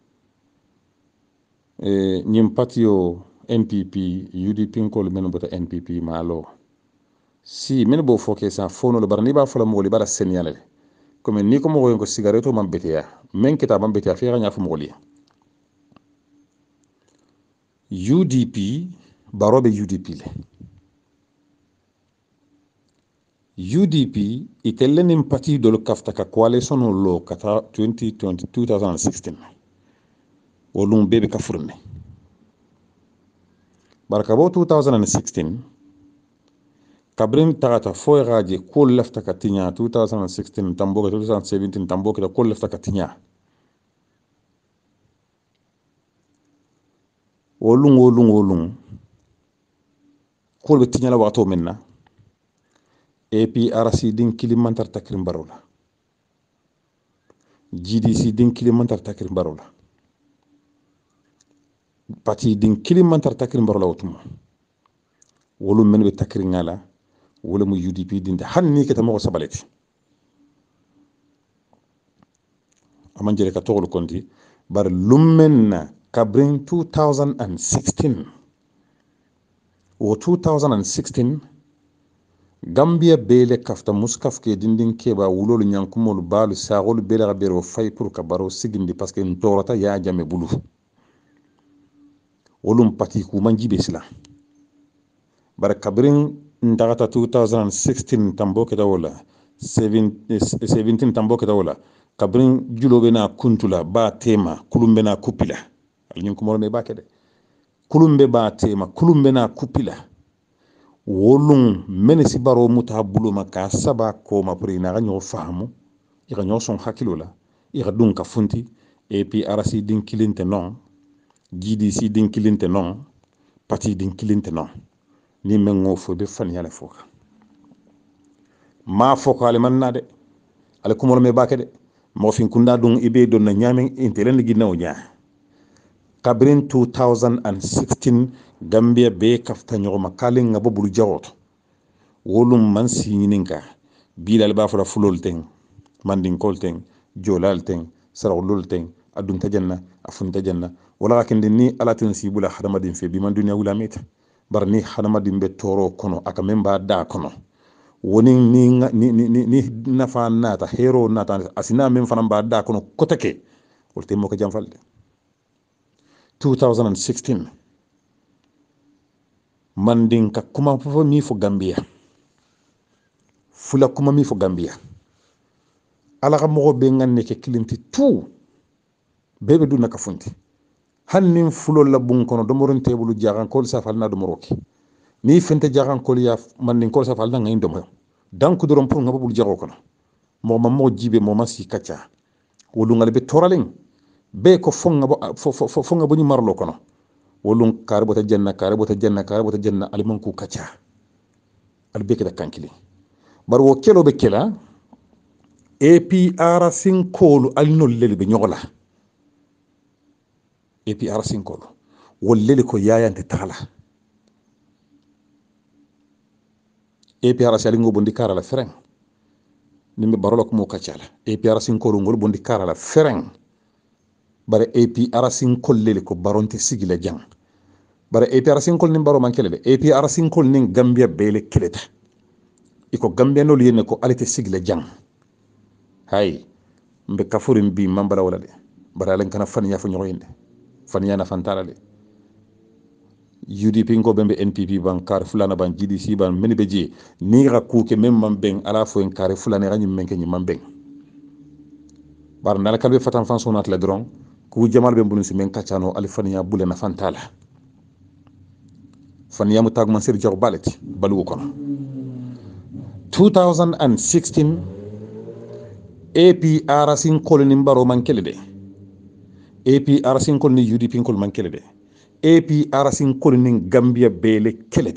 e nyim patio N P P U D P ko men bota N P P malo si men bo foke sa fono le barni ba fola mo li bara senyale comme ni ko mo ko cigaretto man betia men kita man betia fi nya fu mo li U D P barobe U D P le U D P itellen parti do kafta ka coalition lo kata twenty twenty twenty sixteen wolum bebe ka furne barka bo twenty sixteen kabrin tagata fo raje ko lafta ka tinya twenty sixteen tambo twenty seventeen tambo ka ko lafta ka tinya wolum wolum wolum ko be tinya la wato menna A P R C din kilimantar takrim barola G D C din kilimantar takrim barola parti din kilimantar takrim barola wutum wolum men be takrim ngala wala mu U D P din hanni ke tamo sabaleti aman jere ka togol konti bar lummenna kabrin twenty sixteen o twenty sixteen Gambia bele kafta muskaf ke dindin keba wulolu nyankumolu balu saagolu bele ga bero fay pour ka baro sigindi parce que ntorata ya jame bulu wolum pati ku manjibe sila bar kabrin ndagata twenty sixteen tambo ke dawla seventeen tambo ke dawla kabrin julobe na kuntula ba tema kulumbe na kupila alnyin kumoro me bakede kulumbe ba tema kulumbe na kupila wolum menesi baro muta buluma ka saba ko ma puri na ganyo fahamu ira nyo son hakilola ira dun ka funti A P R C din kilinte non G D C din kilinte non parti din kilinte non ni mengo fo be fan yala foka ma foko ale man nade ale kumol me bakede mo fin kunda dun ibe don na nyamen intelen ginnaw nya kabrin twenty sixteen Gambia be kafta nyoma kalen nga bobulu jawoto wolum man sininka bilal ba fara fulol ten mandin kolten jolal ten sarawlol ten adun tajanna afun tajanna wala kende ni alatin sibula hadamadin fe bi man dunya wula meta barni hadamadin be toro kono aka memba da kono woni ni ni ni ni nafa nata hero nata asina mem fana ba da kono kotake wolte mo ko jamfalde twenty sixteen mandin ka kuma fo mi fo Gambia fula kuma mi fo Gambia ala ga mo be nganne ke kilinti tout bebe du naka funti hannin fulo la bun kono do moron tebulu jagan kol safal na do moroki ni fente jagan kol ya mandin kol safal na ngay ndomo danku do rom pour ngabul jago kono mo ma mo jibe mo ma si kacha wolu ngal be toralen be ko fonga fo fo fonga bu ñu marlo kono wolum kare bota janna kare bota janna kare bota janna aliman ku kacha albe ke da kankili bar wo kelo be kela A P R sinkolu alno lele be nyogola A P R sinkolu wollele ko yayante tala A P R salingo bondi kara la fereng nimbe barolo ko mo kacha la A P R sinkolu ngol bondi kara la fereng bare A P R C kolle ko baronte sigila jang bare A P R C kol nin baro man kelele A P R C kol nin Gambia bele keleta iko Gambia no yene ko alite sigila jang hay mbe kafurim bi mambara wala de bara lan kana fan ya fa ñoyinde fan ya na fantala le U D P ngo bembe N P P ban kar fulana ban G D C ban meni beje ni ra ku ke mem man ben ala fo en kar fulana ra nyim menke nyim man ben bar nala kalbe fatan fan sonat la dron ku jamal be mbunu si men kacano ali fan ya bule na fantala fan ya mutag man sir jox baleti balu ko twenty sixteen A P R C kol ni mbaro man kele de A P R C kol ni U D P kol man kele de A P R C kol ni Gambia bele keleta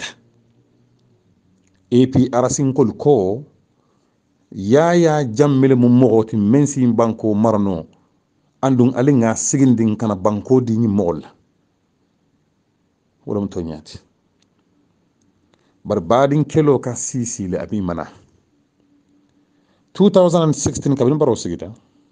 A P R C kol ko yaya jammele mu mogoti mensi banko marno andung alinga sigindin kana banko di ni mol wala mo tonyati bar badin kelo ka sisi le abi mana twenty sixteen kabin baro sigita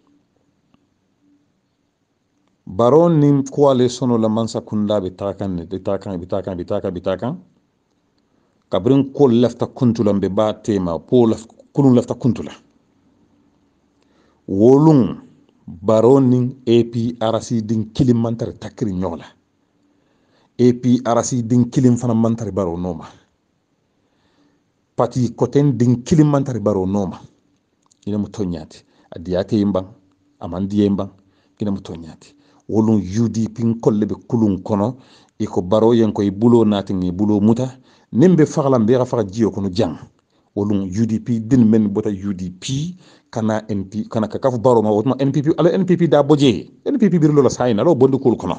baron nim coalition la mansa kunda bitakan bitakan bitakan bitakan bitakan kabrin ko lafta kuntula be ba tema po laf kulun lafta kuntula wolun baron nin A P R C din kilim mantar takri nyola A P R C din kilim fana mantar baro noma pati koten din kilim mantar baro noma ina mutonyati adiyate yimbang amandi yimbang ina mutonyati wolun U D P kolle be kulun kono iko baro yen koy bulo natingi bulo muta nimbe faglam be ga faga jiyo kono jang wolun U D P din men bota U D P kana N P kana ka kafu baro ma wotma N P P ala N P P da boje N P P bir lola sayna lo bondu kul kono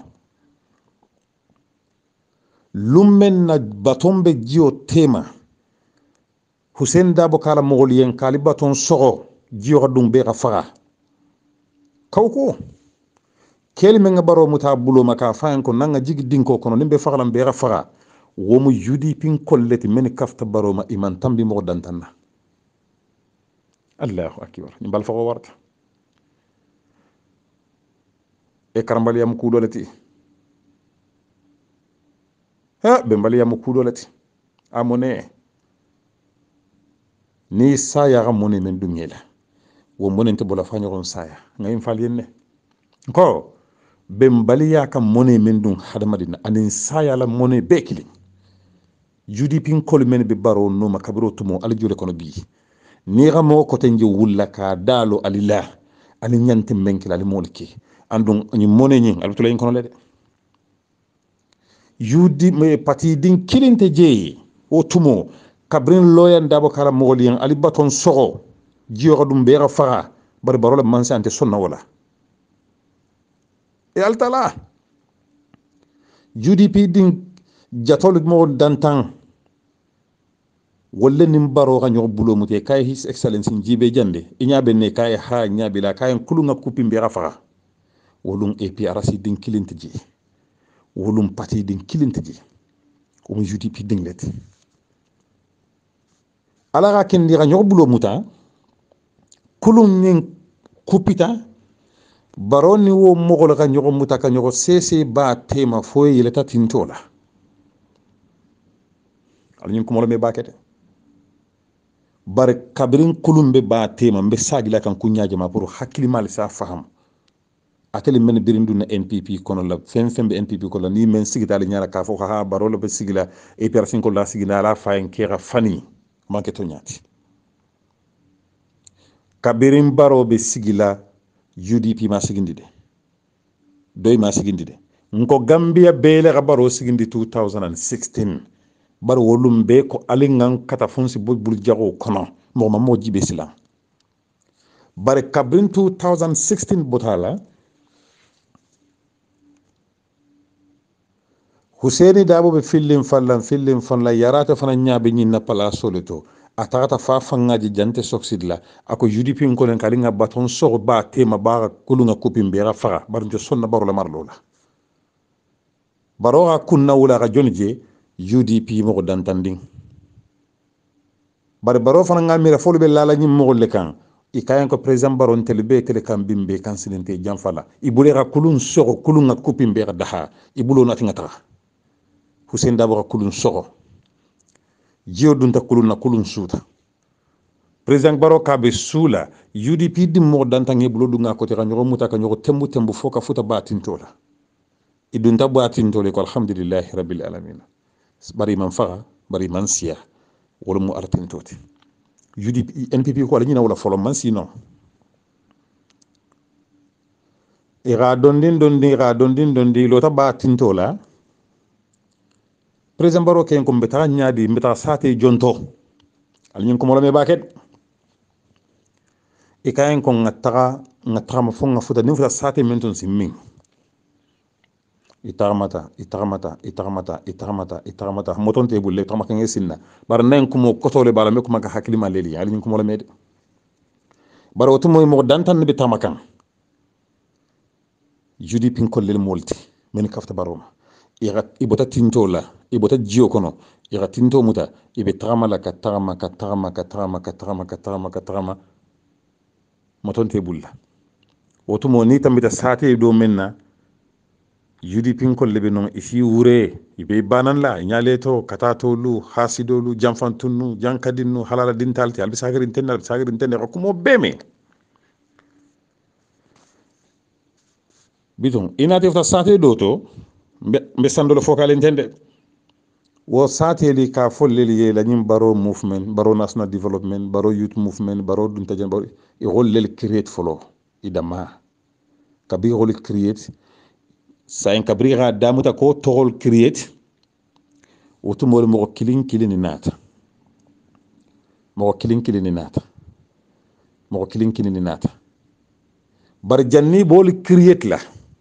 lummen na batombe jiyo tema Hussein Dabo kala mogolien kali baton sogo jiyo dum be ga faga kawko keli men baro muta bulo maka fayan ko nanga jigi dinko kono nimbe faglam be ga faga womu U D P kolleti men kafta baro ma iman tambi mo dantanna Allahu akbar ni bal fago warta e karambali yam kudoleti ha be mbali yam kudoleti amone ni saya ga moni men dumyela wo monente bola fanyo saya ngay fal yenne ko be mbali ya kam moni men dum hadamadina anin saya la moni bekili U D P kol men be baro no makabiro tumo aljure kono bi ni ga mo ko tenje wulla ka dalo alillah ali nyante menkila ali molki andon ni moni nyi albutula en kono lede U D me pati din kilinte je o tumo kabrin loyan dabo kala mogolien ali baton sogo jiyo dum be ga faga bar baro la mansante sonna wala e altala U D P din jatol mo dantan wolle nim baro ga nyob bulo mute kay his excellence jibe jande inyaabe ne kay ha nyaabe la kay kulunga kupi mbi rafa wolum A P R C din kilinte ji wolum parti din kilinte ji ko mo U D P din let ala ga ken di ga nyob bulo muta kulun nin kupita baro ni wo mogol ga nyob muta ka nyob cc ba tema foy yele tatintola al ñin ko mo me bakete bar kabrin kulumbe ba tema mbe sagila kan kunyaaje ma pour hakili mal sa faham ateli men birindu na N P P kono la fem fem be N P P ko la ni men sigita le nyara ka fo ha baro lo be sigila e person ko la sigina la fayen kera fani manke to nyaati kabirin baro be sigila U D P ma sigindi de doy ma sigindi de nko Gambia bele ga baro sigindi twenty sixteen bar wolum be ko alingan kata fonsi bul jago kono mo ma mo jibe silam bar kabrin twenty sixteen botala Hussein Dabo be fillim fallan fillim falla yarata fana nyaabe nyin na pala soleto atata fa fangaji jante soksidla ako U D P ko len kalinga baton so ba tema ba kulunga kupim be rafa bar jo sonna baro la marlola baro ha kunna wala ga jonje U D P mo dantanding bar baro fana ngamira folu be lala nyim mo le kan ikayen ko président baron telebe tele kam bimbe kan silinte jamfala ibule ra kulun sogo kulun ngat kupim be daha ibulo na tinga Hussein Dabo kulun sogo jio dunta kulun na kulun suta président baro ka be sula U D P dim mo danta ngi bulo dunga ko te kanyo muta kanyo tembu tembu foka futa batintola idunta batintole ko alhamdulillah rabbil alamin bari man faga bari man siya wala mu artintoti U D P N P P ko la nyina wala folo man sino ira dondin dondi ira dondin dondi lota batintola président baro ken ko mbeta nyaadi mbeta sate jonto alnyin ko mo me baket e kayen ko ngataga ngataga ma fonga futa ni futa sate menton simmi itaramata itaramata itaramata itaramata itaramata moton te bulle tamaka ngesinna bar nan ko mo kotole bala me ko maka hakilima leli alnyin ko mo me bar oto moy mo dantan be tamakan judi pin kollel molti men kafta baroma irat ibota tintola ibota jio kono irat tinto muta ibe tramala ka trama ka trama ka trama ka trama ka trama ka trama moton te bulla woto mo ni tambita sate do menna judi pin kolle be non isi wure ibe banan la nyale to katato lu hasido lu jamfantunu jankadinu halala dintalti albi sagarin tenal sagarin tenal ko mo beme biton ina defta sate do to mbe sandolo fokal entende wo sate li ka folleli ye la nyim baro movement baro national development baro youth movement baro dun tajen baro e hollel create folo idama kabi hol create sain kabri ga damuta ko tol create wotu mo mo kilin kilin nata mo kilin kilin nata mo kilin kilin nata bar janni bol create la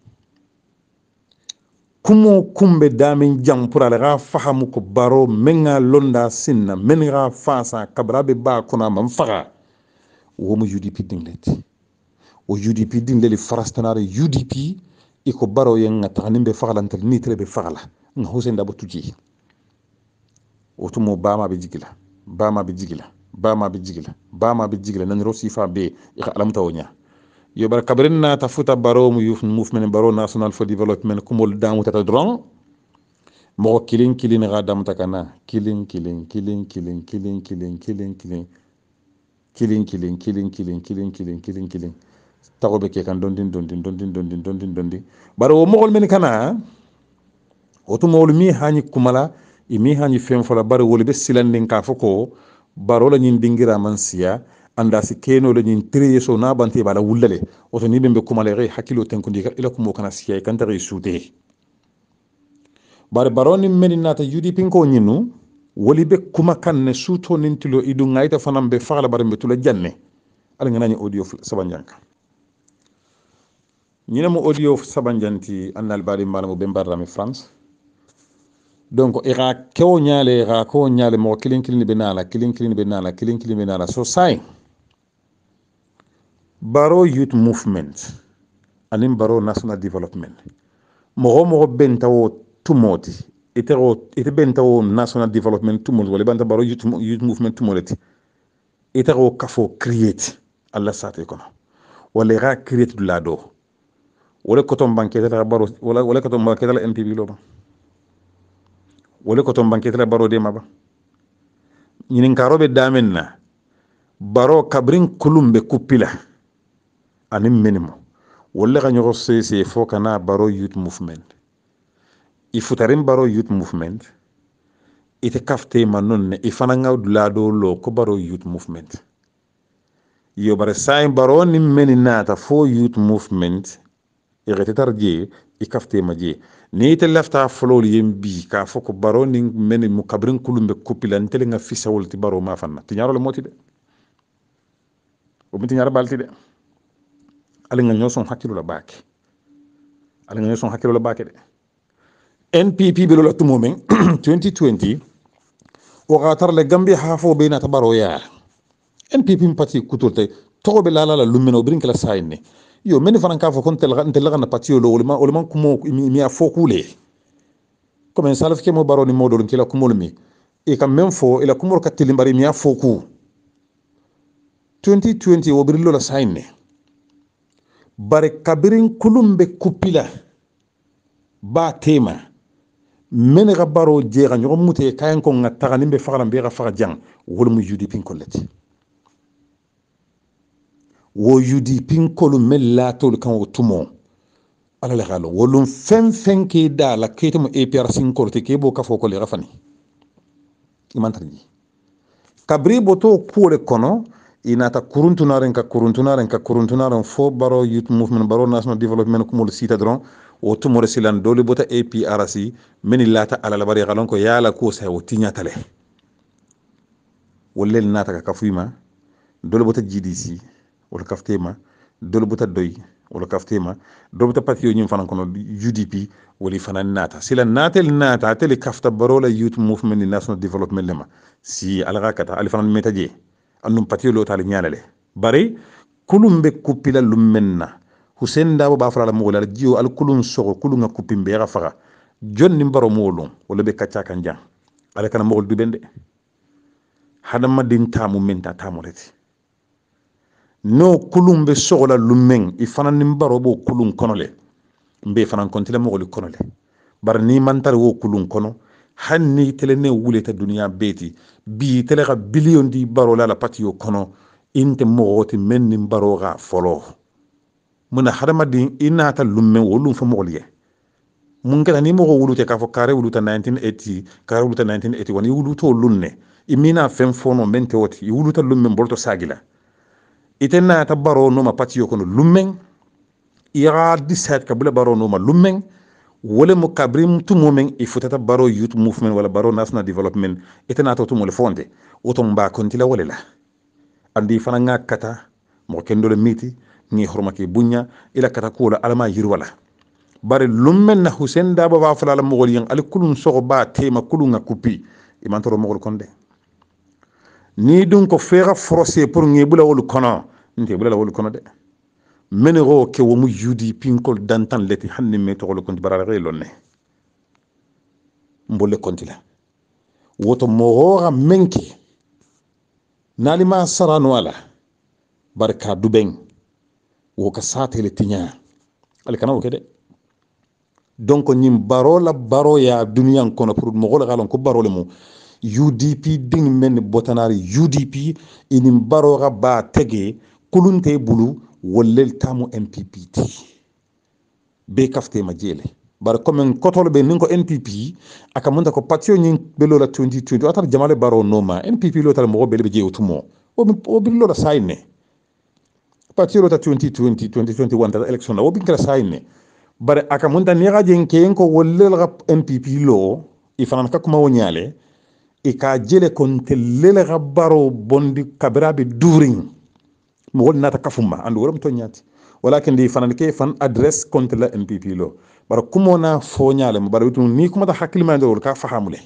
kumo kumbe damin jam pour ala fahamu ko baro menga londa sinna menga fasa kabrabe ba kuna man faga wo mu U D P dinglet o U D P dingleli farastanare U D P iko baro yen ngata nimbe fagalantel ni trebe fagala nga Hussein Dabo tuji otumo bama be jigila bama be jigila bama be jigila bama be jigila nan rosi fa be ika alamta wonya yo bar kabrin na ta futa baro mu youth movement baro national for development kumol damu tata dron mo kilin kilin ga dam takana kilin kilin kilin kilin kilin kilin kilin kilin kilin kilin kilin kilin kilin kilin kilin kilin tago be ke kan dondin dondin dondin dondin dondin dondin baro mo men kana oto mo mi hani kumala imi hani fem fola baro wol be silandin ka foko baro la nyin dingira man siya anda si keno le nyin triye so na banti bala wulale oto ni bembe kumale re hakilo tenkundi ila kumo kana siya kan tare suute bare baroni meni nata U D P ko nyinu woli be kuma kan ne suto nintilo idu ngaita fanam be fala bare be tula janne ala ngana ni audio sabanjanka nyina mo audio sabanjanti annal bari mbala mo be mbarami France donc ira kew nyaale ra ko nyaale mo kilin kilin be nala kilin kilin be nala kilin kilin be nala so sai baro youth movement anim baro national development mo mo bentawo tumoti itero ite bentawo national development tumol wala banta baro youth, youth movement tumoleti itero kafo create alla sate kono wala ra create du lado wala koton banque tata baro wala wala koton banque tata N P P lo ba wala koton banque tata baro de maba nyinin karobe damenna baro kabrin kulumbe kupila anim minimo wala ga nyoro sese fokana baro youth movement ifutarim baro youth movement ite kafte manonne ifana ngaw lado lo ko baro youth movement yo bare say baro ni meni nata fo youth movement irete tarje i kafte maje ni te lafta flol yembi ka foko baro ni meni mu kabrin kulumbe kupila ntele nga fisa wolti baro ma fanna ti nyaro le moti de o binti nyara balti de ala nga ñoson hakkilo la baake ala nga ñoson hakkilo la baake de N P P be lo tumo men twenty twenty o gatar le Gambia hafo be na tabaro ya N P P parti kutolte to be la la lumeno brin kala sayne yo men fanan ka fo kon tel tel la na parti lo wala wala man kumo mi a fo kule comme salaf ke mo baro ni modol kila kumo mi e kam men fo ila kumo ka tilimbari mi a fo ku twenty twenty wo birillo la sayne bare kabirin kulumbe kupila ba tema men ga baro je ga nyom mute kayan ko ngata nimbe fagala be ga faga jang wol mu U D P kolleti wo U D P kolu mella tol kan o tumo ala la galo wolum fen fen ki da la ketum A P R C korte ke bo ka foko le rafani imantarji kabri boto pole kono inata kuruntunaren ka kuruntunaren ka kuruntunaren fo baro youth movement baro national development ko mol sita dron o tumore silan dole bota A P R C meni lata ala la bari galon ko yala ko sa o tinya tale wollel nata ka kafuma dole bota G D C wala kaftema dole bota doy wala kaftema dole bota patio nyim fanan kono U D P wali fanan nata sila natel nata tel kafta baro la youth movement ni national development lema si alga kata ali fanan metaje annum patio lo tali nyalale bari kulumbe kupila lumenna Hussein Dabo ba fala mo la jiyo al kulun sogo kulunga kupimbe ga faga jonni baro molon wala be kacca kan jang ala kana mogol dubende hadama din tamu menta tamoreti no kulumbe sogo la lumen i fanan nimbaro bo kulun konole mbe fanan kontile mogol konole bar ni mantar wo kulun kono hanni telene wuleta duniya beti bi tele ga billion di baro la la patio kono inte mogoti men nimbaro ga folo muna hadama din inata lumen wolum fa mogol ye mun kala ni mogo wulute ka fo kare wuluta nineteen eighty kare wuluta nineteen eighty-one wuluto lunne imina fem fono mente woti wuluta lumen bolto sagila itena ta baro no ma patio kono lumen ira dix-sept kabula baro no ma lumen wole mo kabrim tumo men ifutata baro youth movement wala baro national development itena to tumo le fonde oto mba kontila wala la andi fana ngakata mo kendo le miti ni hormake bunya ila kata kula alama yirwala bari lummen na Hussein Dabo ba fala mogol yang al kulun sogo ba tema kulunga kupi imantoro mogol konde ni dun ko fera forcer pour ngebula wol kono nte bula wol kono de menero ke wo mu U D P kol dantan leti hanni me to wol konti barare lonne mbolle konti la woto mogora menke nalima sarano wala barka dubeng wo ka satele tinya al kana wo kede donc ñim baro la baro ya duniyan kono pour mogol galon ko baro le mo U D P ding men botanari U D P inim baro ga ba tege kulunte bulu wollel tamu M P P T be kafte ma jele bar comme kotol be ninko N P P aka monta ko patio ñin belo la twenty twenty atar jamale baro noma N P P lo tal mo be be jewtumo o o billo la sayne patio lo ta twenty twenty twenty twenty-one ta election o bin kala sayne bare aka munta ni ga jenke ko wollel ga M P P lo ifanan ka kuma wonyale e ka jele kon tellele ga baro bondi kabirabe during mo wol nata kafuma andu worom to nyati walakin di fanan ke fan address kon tella M P P lo bara kumo na fo nyale mo bara witum ni kuma ta hakil ma ndol ka fahamule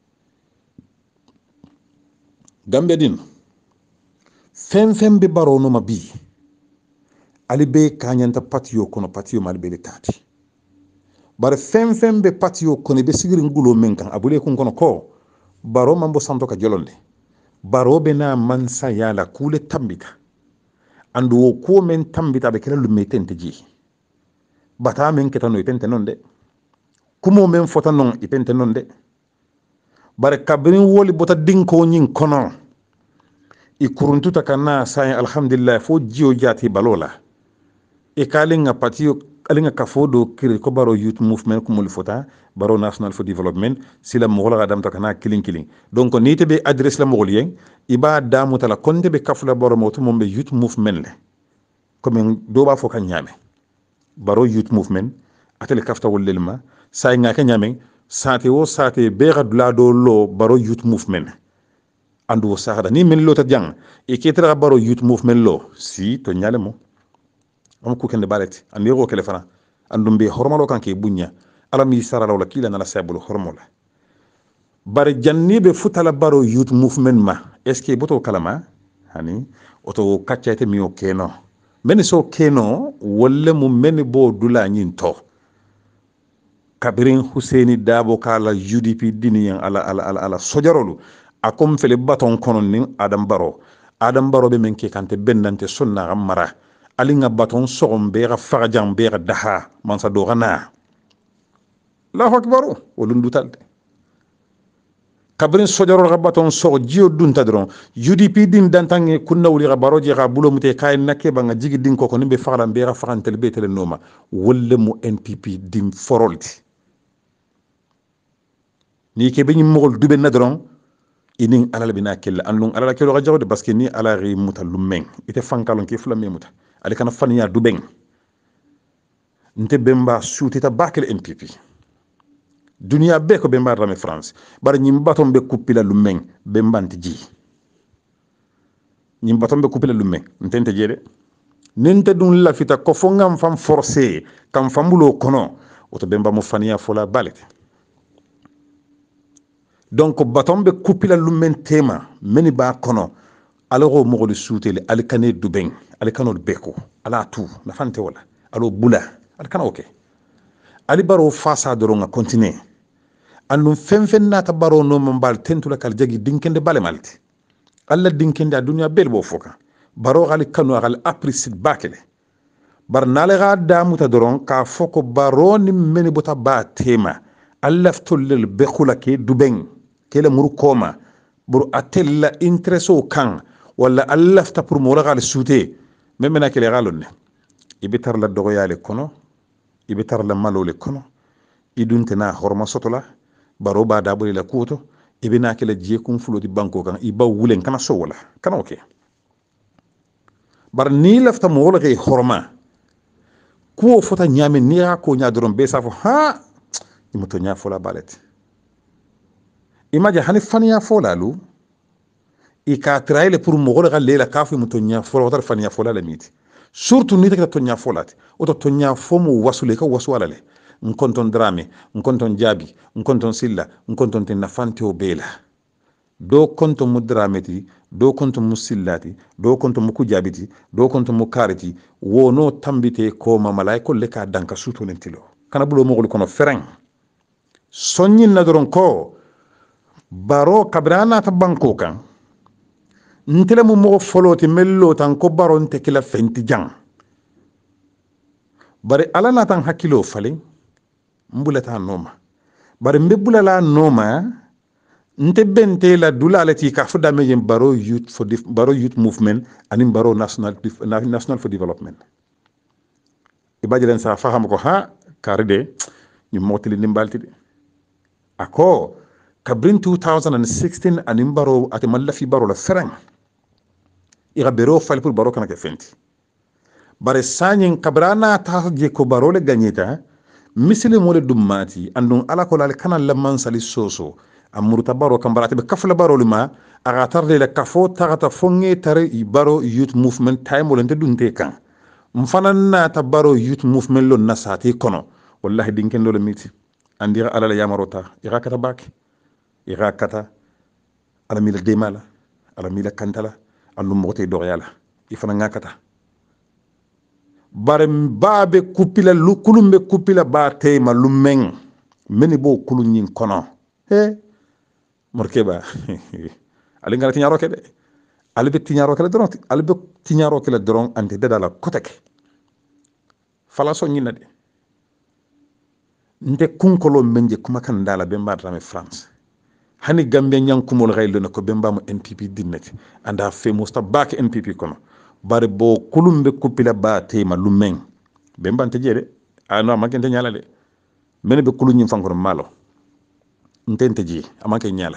gambe din fem fem be baro no mabi ali be kanyanta patio kono patio mal be le tati bare fem fem be patio kono be sigiri ngulo men kan abule kun kono ko baro mambo santo ka jolonde baro be na mansa yala kule tambita andu wo ko men tambita be kala lumme tente ji bata men ketano ipente nonde kumo men fota non ipente nonde bare kabrin woli bota dinko nyin kono i kuruntuta kana say alhamdulillah fo jiyo jati balola e kalinga patio kalinga kafodo kiri ko baro youth movement ko mul fota baro national for development sila mogol ga dam to kana killing killing donc ni te be adresse la mogol yen iba damu tala konde be kafula baro moto mombe youth movement le comme do ba fo kan nyame baro youth movement atele kafta wolelma say nga ka nyame sate wo sate be ga dula do lo baro youth movement andu sahada ni men lo ta jang e ketra baro youth movement lo si to nyale mo am ku kende baleti an yego kele fana andum be hormalo kanke bunya alam yi sarala wala kila na sabul hormola bare janni be futala baro youth movement ma est ce que boto kalama hani oto kaccete mi o keno men so keno wolle mu men bo dula nyin to kabirin Hussein Dabo kala U D P diniyan ala ala ala, ala sojarolu akom fele baton konon ni adam baro adam baro be men ke kante bendante sunna gamara ali nga baton sogom be ga farajam be ga daha man sa do gana Allahu akbaru wolun dutalde kabrin sojaro ga baton sogo jio dunta dron U D P din dantange kunna wuli ga baroje ga bulo mute kay nakke ba nga jigi din ko ko nimbe faram be ga farantel be tele noma wolle mu N P P dim forolti ni ke be ni mogol dube na dron inin alal bina kella andun alal kelo ga jawde parce que ni ala ri mutalum men ite fankalon ke fula memuta ali kana faniya duben nte bemba suutita bakel N P P dunia be ko bemba rame France bar nyim batom be kupila lumen bemba ntiji nyim batom be kupila lumen ntente jede nente dun la fita ko fo ngam fam forcé kam fambulo kono oto bemba mo faniya fola balete donc batom be kupila lumen tema meni ba kono alors mo go suutele al kané duben al kanol beko ala tout na fante wala alo bula al kana okay ali baro fasa doronga continuer andum fen fen nata baro no mambal tentula kal jagi dinkende bale malti alla dinkende a dunya bel bo foka baro gali kanu gal apprécier bakele bar nale ga damuta doron ka foko baro ni meni bota ba tema allaftol lel bekula ke duben kele muru koma bur atella intereso kan wala allafta pour mo gal souté memena kele galonne ibitar la dogo yale kono ibitar la malole kono idunte na horma sotola baro ba da boli la kuto ibina kele je kum fulo di banko kan iba wulen kana so wala kana okay bar ni lafta mo wala kay horma ko fota nyame ni ha ko nya doron be safo ha imoto nya fola balet imaje hani faniya fola lu i ka traile pour mo wala lela kafu imoto nya fola wata faniya fola la miti surtout ni ta to nya folati oto to nya fomo wasule ka wasu wala le nkonton drame nkonton jabi nkonton silla nkonton tin nafante o bela do konton mu drameti do konton mu sillati do konton mu kujabiti do konton mu kariti wono tambite ko mamalay ko le ka danka suto lentilo kana bulo mo kono fereng sonni na doron ko baro kabrana ta banko kan ntele mu mo foloti mello tan ko baro nte kila fenti jang bari ala na tan hakilo fale mbulata noma bari mbebula la noma nte bente la dula alati ka fuda mejem baro youth for baro youth movement ani baro national national for development ibajelen sa faham ko ha karide ni motili nimbalti de ako kabrin two thousand sixteen ani baro ati mallafi baro la ferang ira bero fal pour baro kana ke fenti bare sanyin kabrana ta je ko baro le gagneta misile mole dummati andun ala ko lal kana lamman sali soso amurta baro kambarate be kafla baro luma aga tarde le kafo tagata fonge tare i baro youth movement time wala dunte kan mfanana ta baro youth movement lo nasati kono wallahi dinken lo miti andira ala la yamarota ira kata bak ira kata ala mila demala ala mila kantala andu mote do yala ifana ngakata bare babe kupila lu kulumbe kupila ba tema lumen meni bo kulunyin kono he morkeba ali ngara tinyaro kede ali be tinyaro kede dron ali be tinyaro kede dron ante de dala koteke fala so nyina de nte kunkolo menje kuma kan dala be mbadra me France hani gambe nyankumol gaylo nako be mbam N P P dinnati anda fe musta bak N P P kono bare bo kulumbe kupila ba tema lumen be mbante jede ano makente nyala de mene be kulunyin fankono malo ntente ji amake nyala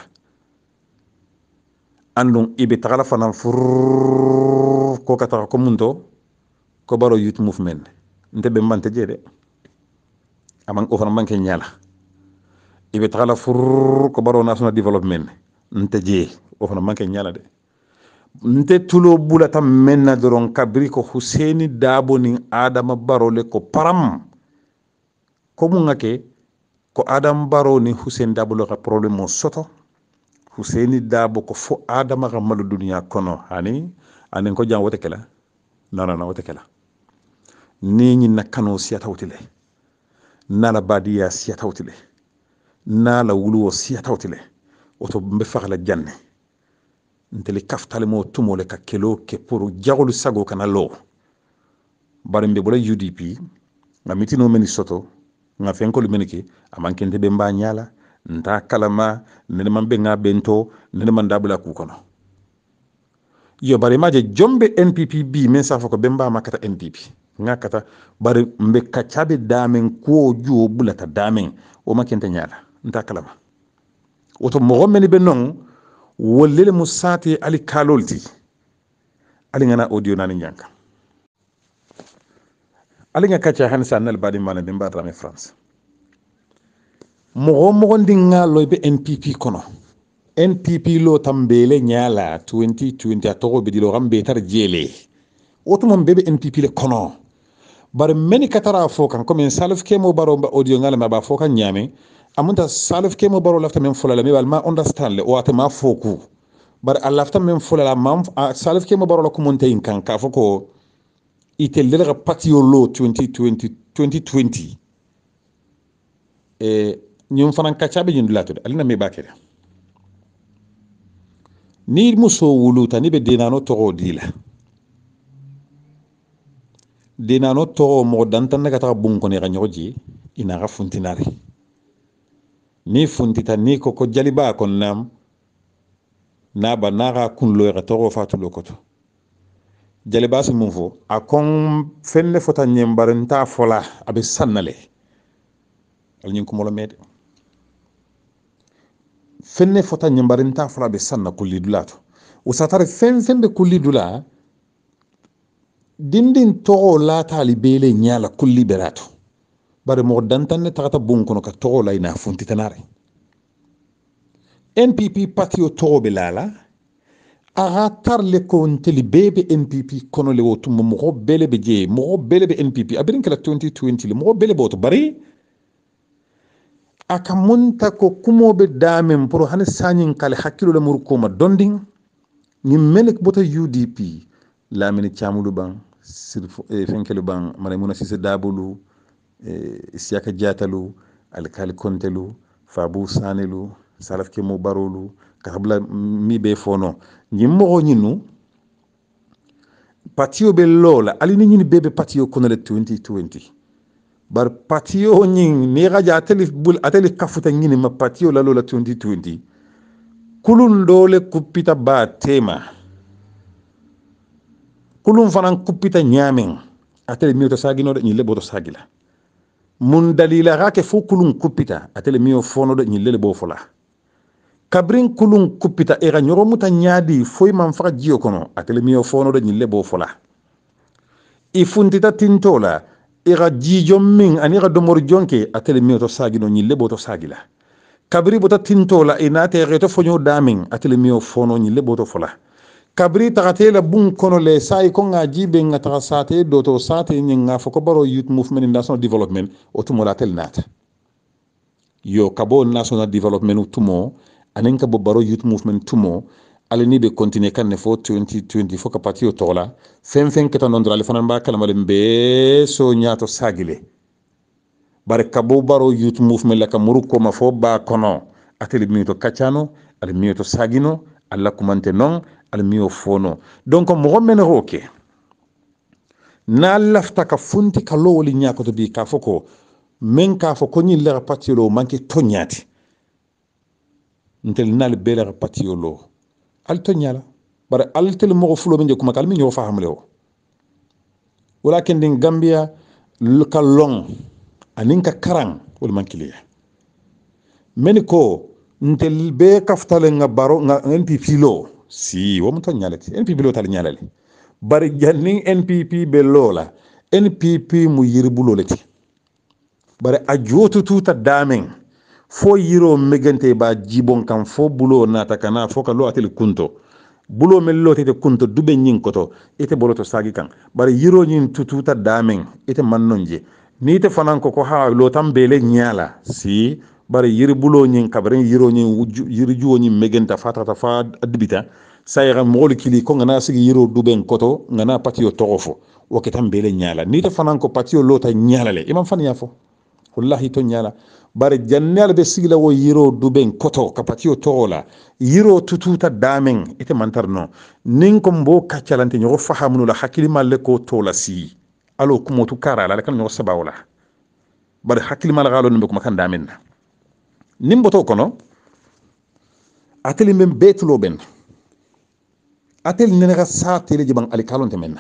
andon ibe tagala fanan fur ko kata ko munto ko baro youth movement nte be mbante jede amang o fana manke nyala ibe tagala fur ko baro national development nte je o fana manke nyala de nte tulo bulata menna doron kabri ko Husseini Dabo ni Adama Barrow le ko param ko mu ngake ko Adam Barrow ni Hussein Dabo le ka problème mo soto Husseini Dabo ko fo Adama ga malu dunya kono hani anen ko jam wote kala nana na wote kala ni ni nakano siya tawtile nala badiya siya tawtile nala wuluwo siya tawtile oto mbe faxala janne ntele kaftale mo tumo le ka kelo ke pour jagolu sago kana lo barimbe bola U D P nga mitino meni soto nga fenkol meniki amankente be mba nyala nta kalama nene mambe nga bento nene mandabula ku kono yo bari maje jombe N P P bi men sa fako bemba makata N P P nga kata bari mbe kachabe damen ko juo bulata damen o makente nyala nta kalama woto mo meni be non wollele musati ali kalolti ali ngana audio nani nyanka ali nga kacha hansa nal badi mana be mba rame France mo mo ndinga loybe N P P kono N P P lo tambele nyala twenty twenty atoro be dilo rambe tar jele woto mom bebe N P P le kono bar meni katara fokan comme salaf kemo baro ba audio ngala ma ba fokan nyame amunta salaf kemo baro lafta men fulala mi wal ma understand le wata ma foku bar alafta men fulala ma salaf kemo baro la ko monte in kan ka foko itel le ga patio lo twenty twenty twenty twenty e ñum fanan kachabe ñun latude alina me bakere ni muso wuluta ni be dinano togo dila dinano togo mo dantan na kata bun ko ne ga nyoji ina ga funtinari ni funtita ni ko ko jaliba kon nam na ba na ga kunlo ga togo fatu lokoto jaliba su mun fo akon fenne fota nyembarenta fola abe sannale al ñin ko mo lo mede fenne fota nyembarinta fala be sanna kulli dulato usatare fen fembe kulli dula dindin to la tali bele nyala kulli berato bare mo dantanne takata bun kono ka to la ina funti tanare N P P patio to be lala aga tar le ko nteli bebe N P P kono le wotu mo bele be je mo bele be N P P abirin kala twenty twenty le mo bele boto bari aka munta ko kumobe damen pour han sanyin kale hakkilo le murko ma donding ni menek bota U D P la mini chamulu ban sir e fenkelu ban mare muna sise dabulu e siaka jatalu al kal kontelu fabu sanelu salaf ke mo barolu kabla mi be fono ni mo nyinu patio be lola ali ni ni bebe patio kono le twenty twenty bar patio nying ni gaja ateli bul ateli kafuta ngini ma patio la lola twenty twenty kulun dole kupita ba tema kulun fanan kupita nyamen ateli miyo to sagino de ni lebo to sagila mun dalila rake fu kulun kupita ateli miyo fono de ni lebo fola kabrin kulun kupita era nyoro muta nyadi foy man fa jiyo kono ateli miyo fono de ni lebo fola ifuntita tintola ira jijo min anira domor jonke atele mi to sagino ni lebo to sagila kabri bota tintola inate reto fonyo damin atele mi fono ni lebo to fola kabri tagatela bun kono le sai ko ngaji be ngata sate do to sate ni nga foko baro youth movement national development o tumo la tel nata yo kabo national development tumo anen kabo baro youth movement tumo ale ni be continuer kan ne fo twenty twenty fo ka patio tola fen fen ketan non dra le fanan ba kala male be so nyaato sagile bare kabo baro youth movement la ka muruko ma fo ba kono ateli mi to kachano ale mi to sagino alla kumante non ale mi o fono donc mo men roke na lafta ka funti ka lo woli nyaako to bi ka foko men ka foko ni le patio lo manki to nyaati ntel nal be le patio lo alto nyala bare altel mo fulo be kuma kalmi ñoo fahamle o walakin din Gambia ka long anin ka karang wol mankiliya meniko ntel be kaftale nga baro nga N P P lo si wo mo to nyalati N P P lo tal nyalale bare janning N P P be lola N P P mu yirbulo leti bare ajotu tuta damen fo yiro megante ba jibon kan fo bulo nata kana fo ka lo atel kunto bulo mello tete kunto dube nyin koto ite boloto sagi kan bare yiro nyin tututa damen ite mannonje ni te fanan ko ko ha lo tambele nyala si bare yiri bulo nyin kabre yiro nyin yiri juwo nyin meganta fatata fa adbita sayra mol kili ko ngana sigi yiro duben koto ngana patio togofo o ke tambele nyala ni te fanan ko patio lo ta nyala le imam fan yafo wallahi to nyala bare jannal be sigla wo yiro duben koto kapatio tola yiro tututa damen ite mantarno nin ko mbo kaccalante nyogo fahamnu la hakili malle ko tola si alo kumotu kara la kan nyogo sabawla bare hakili mal galo nimbe ko makan damen nimbo to kono ateli men betlo ben atel nene ga sa tele jibang ali kalonte menna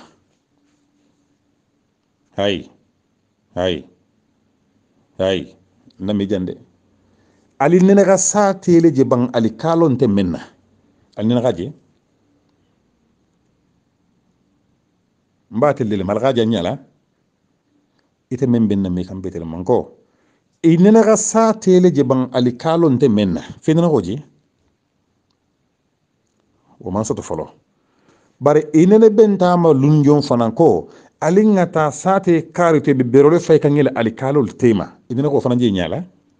hay hay hay nami jande ali nene ga sa tele jibang ali kalonte menna ali nene gaje mbatel lele mal gaja nyala ite men benna mi kam betel manko e nene ga sa tele jibang ali kalonte menna fenna goji o man soto folo bare inene bentama lunjon fananko alingata sate karite be berole fay kangel ali kalol tema inene ko fanan je nyala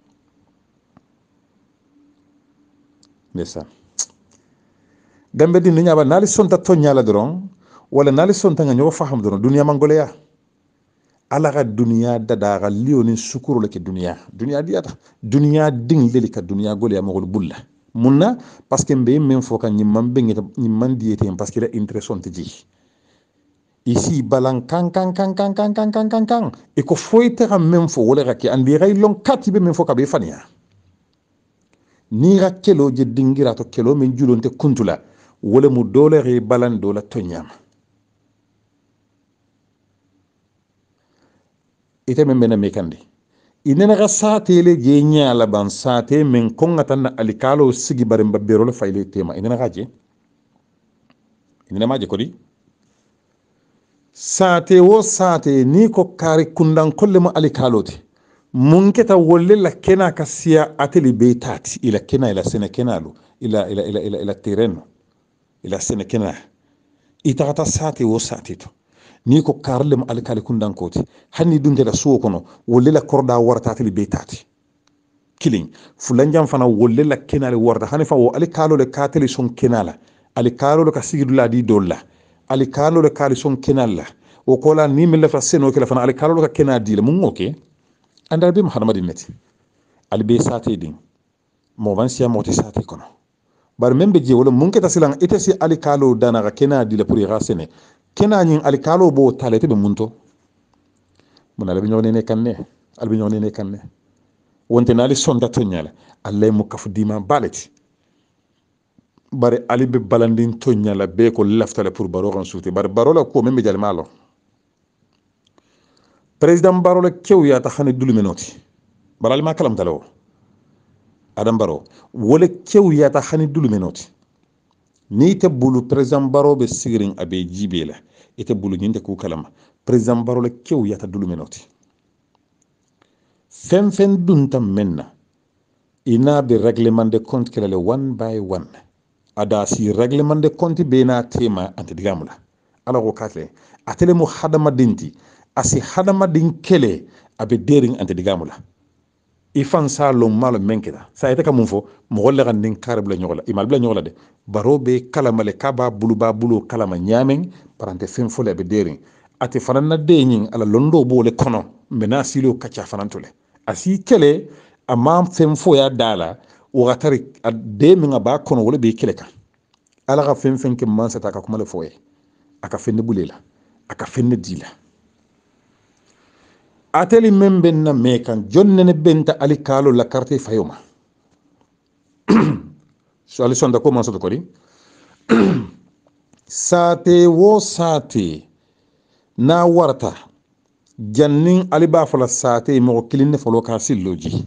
nessa gambe din nyaba nali sonta to nyala dron wala nali sonta nga nyo faham dron dunya mangoleya ala ga dunya dada ga lioni sukuru le ke dunya dunya diata dunya ding leli ka dunya goleya mogol bulla munna parce que mbe men fo kan nyimman be nyimman diete parce que la intéressant ji ici balan kan kan kan kan kan kan kan kan kan e ko foyte kam men fo wala ga ki andi ray long kati be men fo ka be fania ni ga kelo je dingira to kelo men julonte kuntula wala mu dole re balan dola tonyam ite men bena mekandi inena ga satele je nyala ban sate men kongata na alikalo sigi bare mbabero le fayle tema inena ga je inena ma je ko di sate wo sate ni ko kari kundan kolle mo alikaloti mun keta wolle la kena kasiya ateli be tati ila kena ila sene kenalu ila ila ila ila, ila terreno ila sene kena itata sate wo sate to ni ko karle mo alikali kundan koti hanni dunge la suwo kono wolle la korda warta ateli be tati killing fulanjam fana wolle la kenale warta hani fa wo alikalo le kateli son kenala alikalo le kasigidula di dolla alikalo le kali son kenala o kola ni min la fa seno kala fana alikalo le kenadi le mun oke andal be muhammadin neti albe sate din mo vansia moti sate kono bar membe je wala mun keta silan ite si alikalo dana ga kenadi le pour y rasene kenani alikalo bo talete be munto mun ala be nyone ne kanne albe nyone ne kanne wonte nali sonda tonyala allay mu kafu dima baleti bare ali be balandin tonyala be ko laftale pour baro kan souti bare baro la ko membe jale malo président baro la kew ya ta xane dulu menoti baral ma kalam talo adam baro wala kew ya ta xane dulu menoti ni te bulu président baro be sigirin abe jibe la ite bulu nyinde ku kalama président baro la kew ya ta dulu menoti fen fen dunta menna ina be règlement de compte kelale one by one ada si règlement de compte be na tema anti digamula ala ko katle atele mu hadama dinti asi hadama din kele abe dering anti digamula ifan sa lo malo menkeda sa ite kam fo mo golle kan din karbla nyola imal bla nyola de barobe kala male kaba bulu ba bulu kala ma nyamen parante fen fo le be dering ati fanana de nyin ala londo bo le kono mena silo kacha fanantole asi kele amam fem fo ya dala o gatari de mi nga ba kono wala be kele ka ala ga fem fem ke man sata ka kuma le foye aka fenne bulela aka fenne dila ateli membe na mekan jonne ne benta ali kalo la carte fayoma so ali sonda ko man soto ko di sate wo sate na warta jannin ali ba fala sate mo kilinne folo ka silloji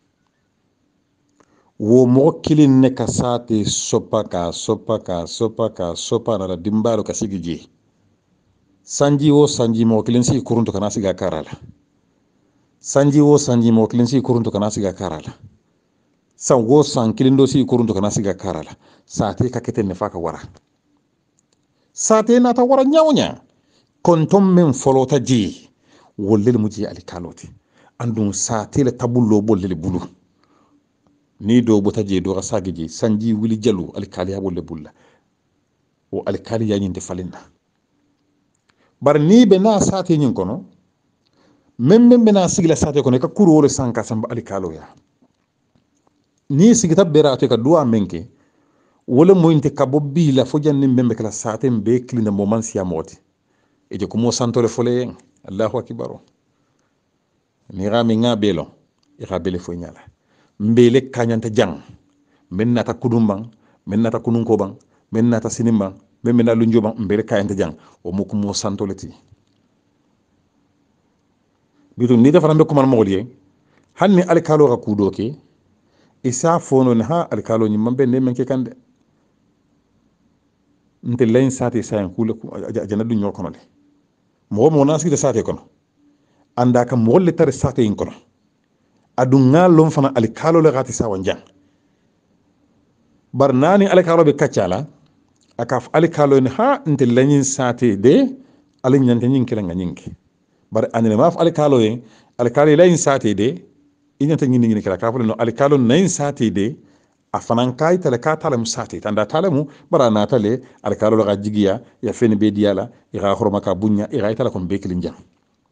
wo mo kilinne ka sate sopa ka sopa ka sopa ka sopa na dimbalo ka sigije sanji wo sanji mo kilin si kurunto kana siga karala sanji wo sanji mo kilin si kurunto kana siga karala san wo san kilin do si kurunto kana siga karala sate ka keten ne faka wara sate na ta wara nyawnya kontom men folo ta ji wollel muji ali kaloti andum sate le tabullo bollel bulu ni do bota je do rasagiji sanji wili jalu ali kaliya bolle bulla o ali kaliya nyinde falinna bar ni be na sate nyin kono même même bena sigila sate ko ne ka kuru wole sanka samba ali kalo ya ni sigita bera to ka duwa menke wala moyinte ka bobbi la fo janni membe kala sate mbe klina mo man siya moti e je ko mo santole fole yen allahu akbar ni rami nga belo e ka bele fo nyala mbele kanyanta jang men nata kudumbang men nata kununko bang men nata sinimbang men men nalu njobang mbele kanyanta jang o mo ko mo santole ti bitu ni defana be ko man mo liye hanni alkalo ka kudo ke isa fono ne ha alkalo ni mambe ne men ke kande nte lain sate sayan kula jana du ñoo kono le mo mo nasiki de sate kono anda ka mo le tare sate yin kono adu ngalom fana alkalo le gati sawan jang bar nani alkalo be kaccala akaf alkalo ne ha nte lain sate de alin ñante ñinki la nga ñinki bar anene maf alkalo yen alkalo lain sate de iñanta ñini ñini kala ka fule no alkalo nain sate de afanan kay tale ka tale musati tanda tale mu bara na tale alkalo la jigiya ya feni be diala ira horma ka bunya ira tale kon bekilin jam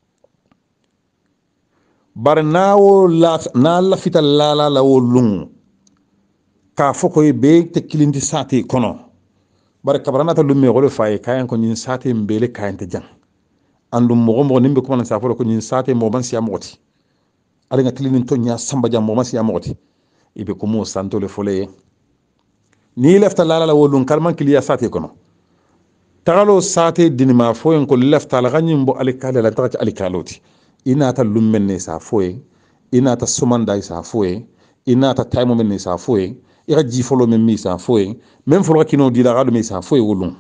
bar nawo la na la fital la la la wolung ka foko be te kilindi sati kono bar kabarana ta lumme gole fay kayan ko nyin sati mbele kayan te jam andum mo mo nimbe ko man sa folo ko nyin sati mo ban siya moti ala nga kilinin to nya samba jam mo man siya moti ibe ko mo santo le fole ni lefta la la wolun kalman kiliya sate kono tagalo sate dinima foyen ko lefta la ganyim bo alikale la tata alikaloti inata lummen ne sa foye inata sumanda sa foye inata taymo men ne sa foye ira ji folo men mi sa foye même folo kino di la gado mi sa foye wolun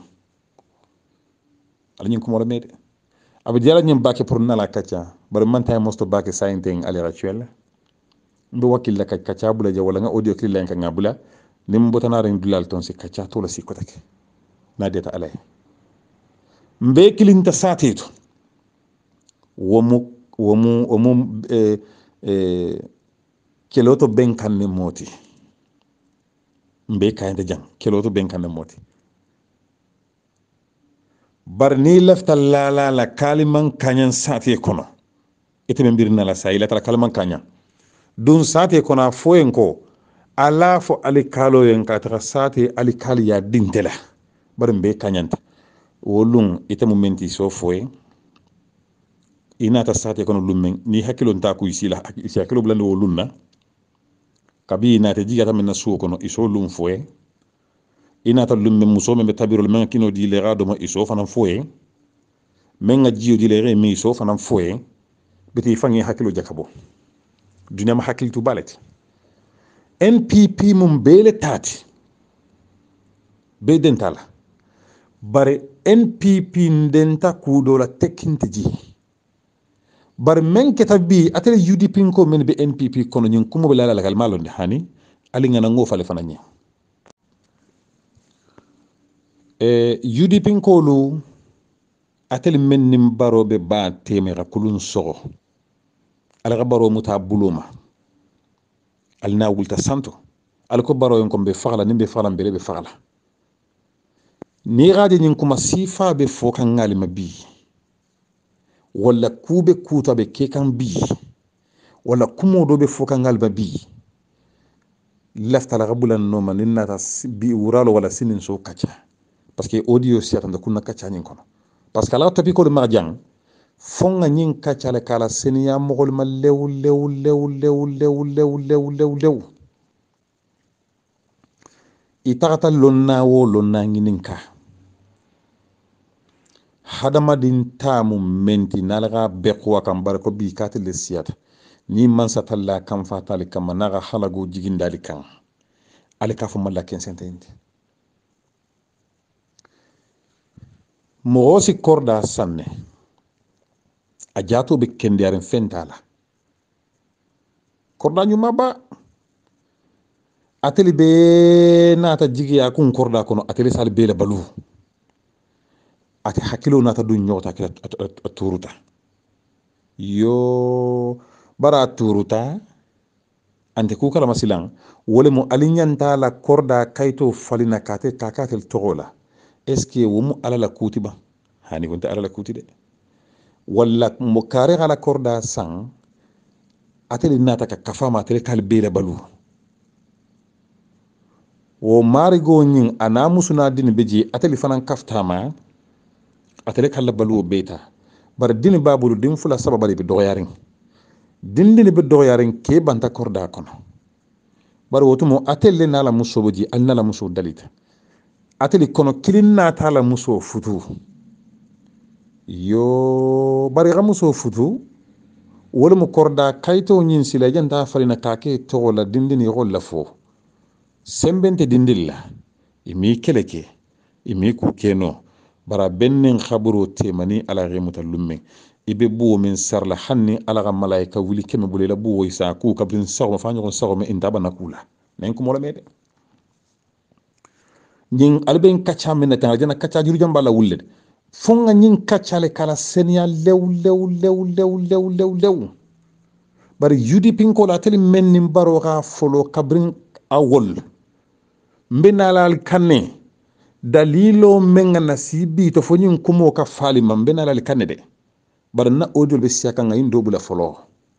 ala nyin ko mo mede abu jala nyim bake pour nala kacha bar man tay mosto bake sainting ali rituel mbe wakil la kacha bula ja wala nga audio clip la nga bula nim botana ren dulal ton si kacha to la si kotake na deta alay mbe kilinta sateto womu womu womu eh eh keloto benkan ne moti mbe kayande jang keloto benkan ne moti bar ni lafta la la la kaliman kanyan sate kono ite be mbirna la sayila tara kaliman kanyan dun sate kono foyen ko ala fo alikalo yen ka tara sate alikali ya dintela bar mbe kanyanta wolun ite mu menti so foye inata sate kono lummen ni hakilo nta ku isila isi hakilo blande wolun na kabi inata jiga tamina suo kono iso lum foye inata lumme muso membe tabirol men kino di le rado mo iso fanan foye men nga jiyo di le re mi iso fanan foye beti fangi hakilo jakabo dunya ma hakil tu balati N P P mum bele tati be dentala bare N P P ndenta kudo la tekintiji bare men ketabi atele U D P ko men be N P P kono nyin kumo be la la gal malonde hani ali ngana ngo fale fananya e U D P ko lu atele men nim baro be ba temera kulun sogo ala baro muta buluma alna wulta santo alko baro yon ko be fagala nimbe fagala mbele be fagala ni gadi nyin kuma sifa be foka ngali mabi wala kube kuta be kekan bi wala kumo do be foka ngali mabi lafta la rabulan no man nata bi wuralo wala sinin so kacha parce que audio siata nda kunna kacha nyin kono parce que la topi ko de marjang fonga nyin kacha le kala seniya mogol ma lew lew lew lew lew lew lew lew lew itata lonna wo lonna ngininka hadama din tamu menti nalaga bekwa kam barko bi katel siyata ni man satalla kam fatali kam naga halago jigindali kan alika fu malla ken sententi mo si korda sanne a jato be kendiyaren fentala korda nyuma ba ateli be nata jigiya kun korda kono ateli sal be la balu ati hakilo nata du nyota kila turuta yo bara turuta ante ku kala masilan wole mo alinyanta la korda kaito falina kate kakatel togola eske wumu ala la kutiba hani gonta ala la kuti de walla mo kare ala korda sang ateli nata ka kafama ateli kal bela balu wo marigo nyin ana musuna dini beji ateli fanan kaftama ateli kala balu beta bar dini babulu dim fula sababali be doyarin dindini be doyarin ke banta korda kono bar wotumo ateli nala muso boji alnala muso dalita ateli kono kilin nata la muso futu yo bari ga muso futu wala mu korda kayto nyin sila janta farina kake to la dindini golla fo sembente dindilla imi keleke imi ku keno bara bennen khaburu temani ala remuta lumme ibe buwo min sarla hanni ala ga malaika wuli keme bulela buwo isa ku kabrin sago fa nyon sago me intaba nakula nen ko mola mede nyin alben kacha min ta jana kacha juru jamba la wulle fonga nyin kacha le kala senya lew lew lew lew lew lew lew bari yudi pinko la tele mennim baro ga folo kabrin awol mbenalal kanne dalilo menga nasibi to fonyin kumo ka fali man mbenalal kanne de bar na audio be siaka nga indo bula folo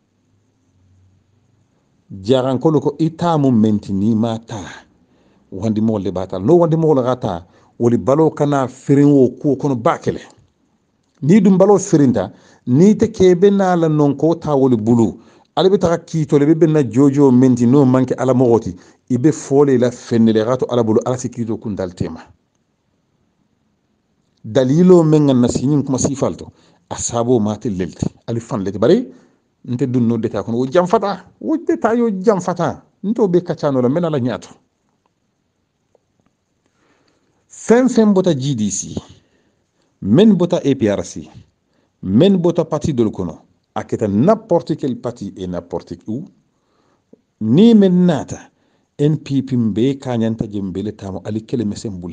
jaran ko ko itamu mentini mata wandi mo le bata no wandi mo la gata woli balo kana firin wo ku kono bakele ni dum balo firinta ni te kebe na la non ko ta woli bulu ale be ta ki to le be na jojo menti no manke ala mogoti ibe fole la fenele gato ala bulu ala sikito kun dal tema dalilo menga nasinin kuma sifalto asabo mate lelti ali fan leti bari nte dunno deta kono wo jam fata wo deta yo jam fata nto be kacano la mena la nyato fem fem bota G D C men bota A P R C men bota parti de kono aketa n'importe quel parti et n'importe où ni men nata N P P mbe kanyanta jembele tamo ali kele mesembula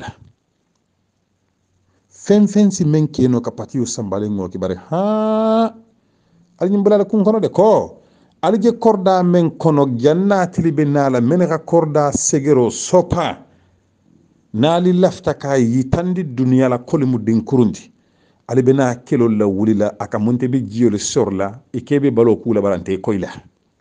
fen fen si men keno ka parti o sambale ngo ki bare ha ali nyimbula kun kono de ko ali je korda men kono jannati libe nala men ga korda segero sopa nali lafta kay yitandi dunya la kolimu din kurundi ali bena kelo la wulila aka monte be jiyo le sorla e kebe balo kula barante koyla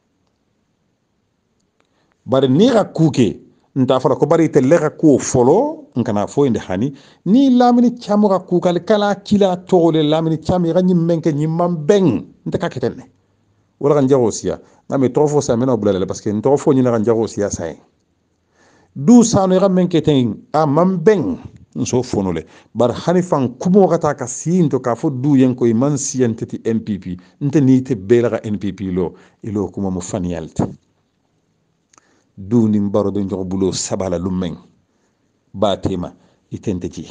bare ni ga kuke nta fara ko bari te lega ko folo nkana fo inde hani ni lamini chamu ga kukal kala kila tole lamini chami ga nyimmenke nyimman beng nta ka ketenne wala kan jago sia ngame tofo sa mena bulale parce que ntofo ni na kan jago sia sai du sanu ga menke ten a man beng nso fonole bar hanifan kumo gata ka sinto ka fo du yen koy man sienteti M P P nte ni te belaga N P P lo ilo kuma mo faniyalti du ni mbaro be njox bulo sabala lumeng batima itente ci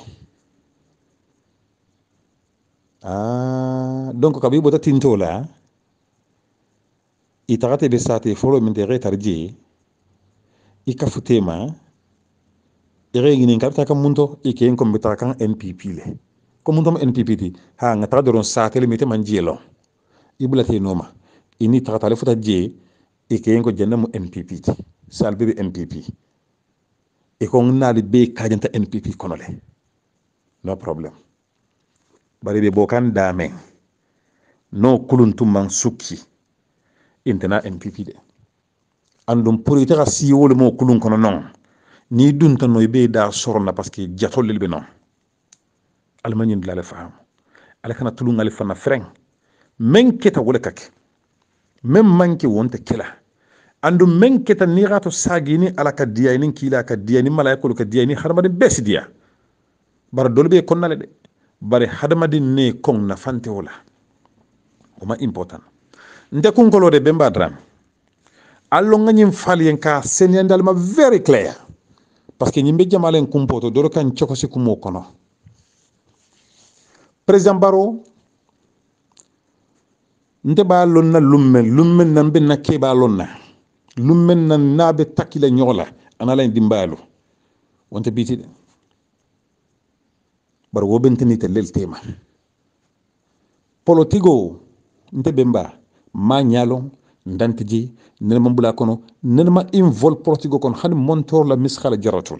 ah donc kabi bota tinto la itarate be sate folo min de retarji ikafutema ere ngini kapta kam munto iken ko mbita kan N P P le ko munto N P P ti ha ngata doron sate le mite man jelo ibulate noma ini tarata le futa je iken ko jenna mu N P P ti salbe N P P e ko ngali be kajanta N P P kono le no problem bari be bokan dame no kuluntum man sukki intena N P P de andum pour ita si wole mo kulun kono non ni dunta no be da sorna parce que jatol le be non almani la la faham ala kana tulun ali fana freng men keta wole kake men manki wonte kila andu men keta ni gato sagini ala ka diya ni kila ka diya ni malaikul ka diya ni harmadin bes diya bar dolbe konnale de bare hadmadin ne kon na fante wala o ma important nde kun kolo de bemba dram allo nganyim falien ka senyandal ma very clear parce que nyimbe jamalen kumpoto doro kan chokosi kumo kono president Barrow nte ba lonna lumme lumme nambe nakke ba lonna lumme nan nabe takile nyola anala dimbalu wonte biti bar wo bentini te lel tema politigo nte bemba ma nyalo ndantiji nene mambula kono nene ma invol politigo kono hani montor la miskhala jaratula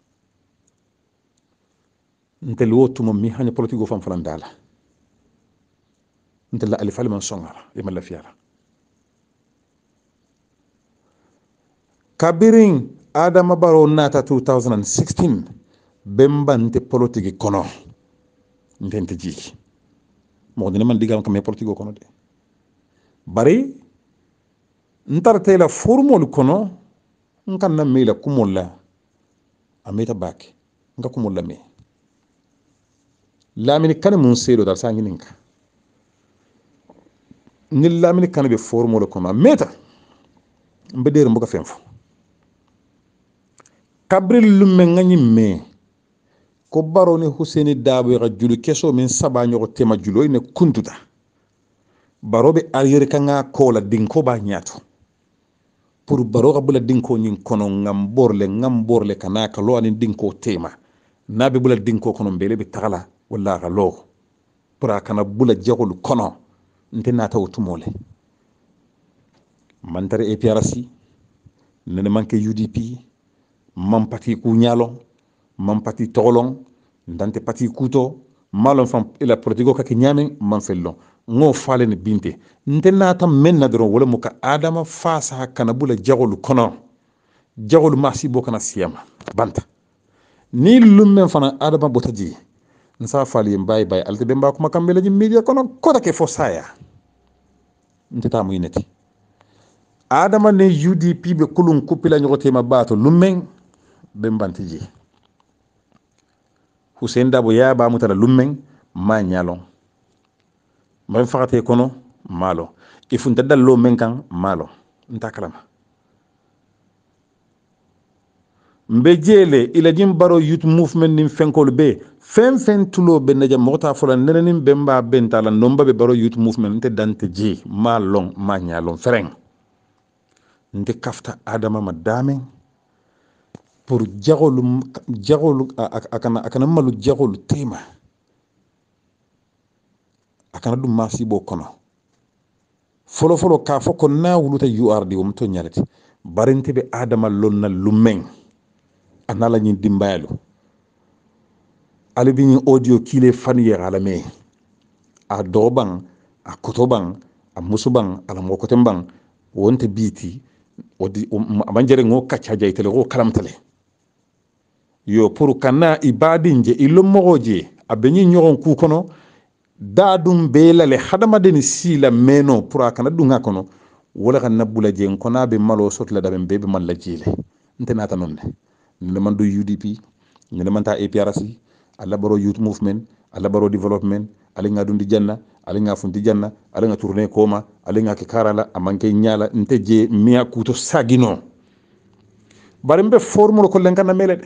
nte lo tumo mi hani politigo fam falan dala ntella alifali man songara e malla fiala kabirin adama baro nata two thousand sixteen bembante politique kono ntente jiki mo dina man digam kam politique kono de bari ntarte la formol kono nkan na mela kumolla ameta bak nga kumolla me lamini kan mun seedo dal sangi ninka ni lamini kan be formol kono meta mbeder mbuka femfo kabril lumme ngani me ko baroni Husseini Dabo ga julu keso min saba nyoko tema julo ne kuntuta barobe arrière kanga kola dinko ba nyato pour baro ga bula dinko nyin kono ngam borle ngam borle kana ka lo ani dinko tema nabe bula dinko kono mbele be tagala wala ga lo pour kana bula jagol kono ntena taw tumole mantare e P R C nene manke U D P mam pati ku nyalo mam pati tolong ndante pati kuto malon fam ila politiko ka kinyame man fello ngo fale ne binte ntenna tam menna dron wala muka adama fasa kana bula jagol kono jagol masi bokana siyama banta ni lummen fana adama botaji nsa fali mbay bay alte be mbako makambele ji media kono kota ke fosaya nteta mu ineti adama ne U D P be kulun kupila nyote mabato lummen be mbantiji Hussein Dabo ya ba mutala lummen ma nyalon ma fakate kono malo ifunta dallo men kan malo nta kalama mbe jele ila jim baro youth movement nim fenkol be fen fen tulo be naja mota fola nenenim bemba bentala nomba be baro youth movement nte dante ji malon ma nyalon fereng nte kafta adama madame pour jagolu jagolu akana akana malu jagolu tema akana dum masibo kono folo folo ka foko na wuluta U R D o mto nyalati barinte be adama lonna lumen anala nyin dimbayalu ali bi audio kile faniye alame a doban a kotoban a musuban ala mokotemban wonte biti wodi abanjere ngo kacca jaytele go kalamtale yo pour kana ibadinje ilo mogoje abenyi nyoron ku kono dadum belale hadamadeni sila meno pour akana dunga kono wala kan nabula je kona be malo sotla dabe bebe malla jile ntenata nonne ne man do U D P ne man ta A P R C alla baro youth movement alla baro development ali nga dundi janna ali nga fundi janna ali nga tourner koma ali nga ke karala amanke nyala nte je miya kuto sagino barimbe formule ko lenkana melede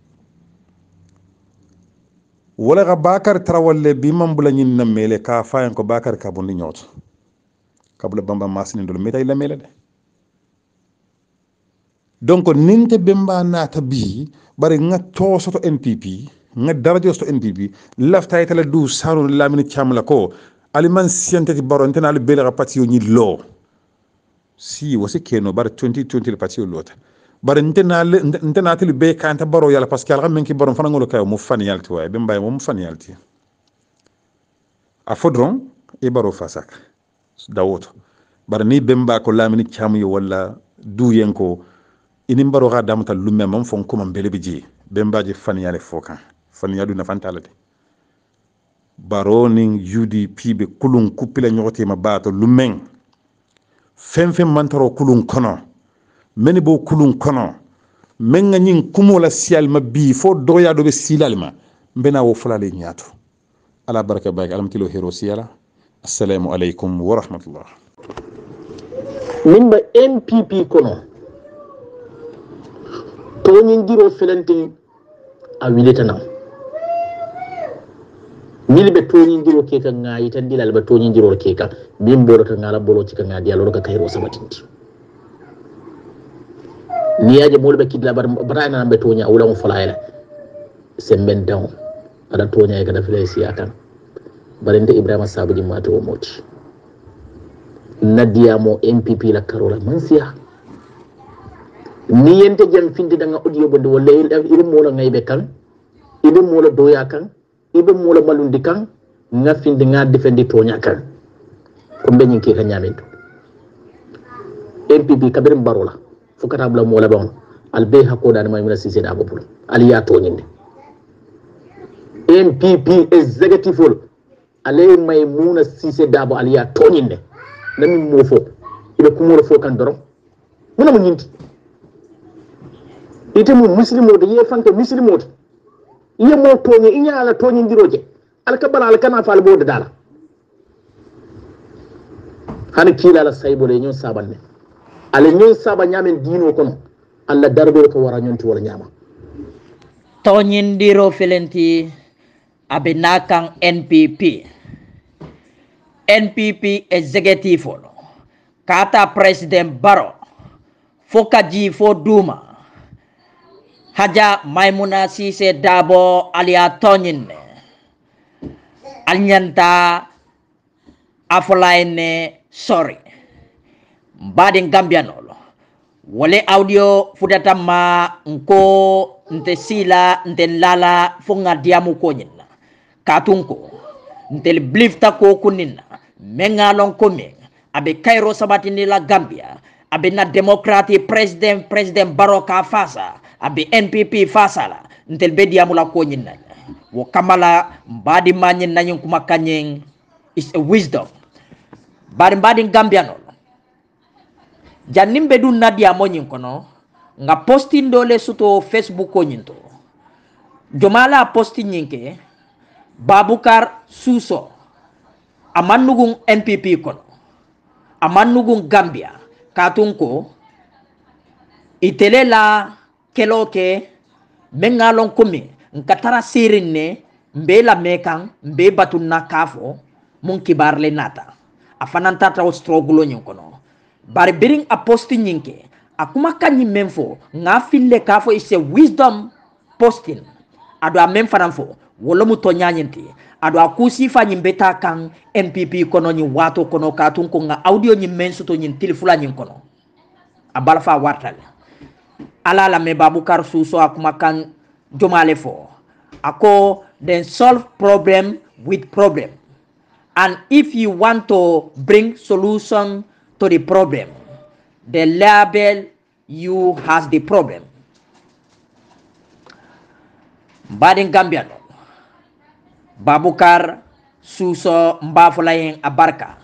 wala ga bakar trawalle bi mambula nyin na mele ka fayan ko bakar ka bondi nyot kabula bamba masini ndol metay la melede donc ninte bemba nata bi bari nga to soto N P P nga darajo soto N P P lafta itala du sanu lamini chamla ko aliman sienteti baro ntena ali bele rapati yo nyi lo si wasi keno bar twenty twenty le pati yo lota bar ntena ntena atili be kanta baro yala parce que ala men ki baro fana ngolo kayo mo fani yalti way be mbay mo fani yalti a fodron e baro fasak dawoto bar ni bemba ko lamini chamu yo wala du yenko ini baro ga damata lumme mam fon ko mbele biji bemba je fani yale fokan fani yadu na fantalade baroning U D P be kulun kupila nyote ma bato lumen fem fem mantaro kulun kono meni bo kulun kono men nga nyin kumola sial ma bi fo doya do be silalma mbena wo fulale nyaato ala baraka baak alam tilo hero siala assalamu alaykum wa rahmatullah nimba N P P kono to nyin giro felante a wiletana mil be toñi ndiro ke kan ngayi tan dilal be toñi ndiro ke kan bim boro tan ngala bolo ci kan ngadi yalla ka kayro sabatinti niyaje molbe kidla bar barana be toña wala mo falaayla semben daw ada toña e kada fele siatan barende Ibrahima Sabuji mato moti nadiya mo N P P la karola mansiya ni yente jam finde danga audio bonde wala ibe mo la ngaybe kan ibe mo la doya kan ibe mola malundi kan nga findi nga defendi tonya kan ko be nyin ke kanyamin N P P kabirin barola fukata bla mo la bon al be hakko dan may mina Cissé Dabo bulu ali ya to nyinde N P P executive ale may muna Cissé Dabo ali ya to nyinde nami mo fo ibe kumoro fo kan doro muna mo nyinti ite mu muslimo de ye fanke muslimo de ye mo toñe inya ala toñe ndiroje al kabala al kana fal bo de dala hani kila la saybo le nyon sabanne ale nyon saba nyamen dino kono alla darbe ko wara nyonti wala nyama toñe ndiro felenti abe nakan N P P N P P executive lo kata president Barrow fokaji fo duma Haja Maimuna Cissé Dabo alia tonyine alnyanta afolaine sorry mbadin gambianolo wale audio fudata ma nko nte sila nte lala fonga diamu konyina katunko nte blifta ko kunina mengalon kome abe Cairo sabatini la Gambia abe na demokrati president president Barrow ka fasa abe N P P fasala ntel be diamula ko nyinna wo kamala mbadi manyin nanyin kuma kanyen is a wisdom bari mbadi gambiano jannim be dun nadia monyin kono nga posting dole suto Facebook ko nyinto jomala posting nyinke Babukar Suso amannugun N P P kono amannugun Gambia katunko itele la kelo ke mengalon kumi nkatara sirinne mbe la mekan mbe batunna kafo mun kibarle nata afananta ta struggle nyin kono bari biring a posting nyinke akuma kanyi memfo nga fille kafo is a wisdom posting ado a memfanan fo wolo mu tonyanyenti ado akusi fa nyimbeta kan N P P kono nyi wato kono katun ko nga audio nyi mensuto nyi tilfula nyin kono abala fa wartal ala la me Babukar Suso akuma kan jomale fo ako then solve problem with problem, and if you want to bring solution to the problem, the label you has the problem. Badin Gambia Babukar Suso mbafulayen abarka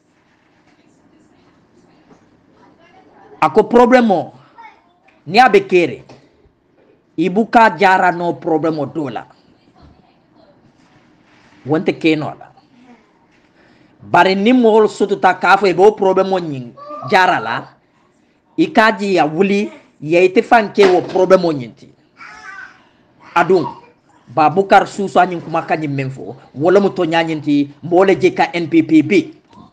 ako problemo ni abe kere ibuka jara no problemo dola wonte keno la bari ni mol sutu ta kafo ebo problemo nyin jara la ikaji ya wuli ya ite fanke wo problemo nyinti adun Babukar Suso anyin kuma kanyi memfo wala muto nyanyinti mbole jeka N P P B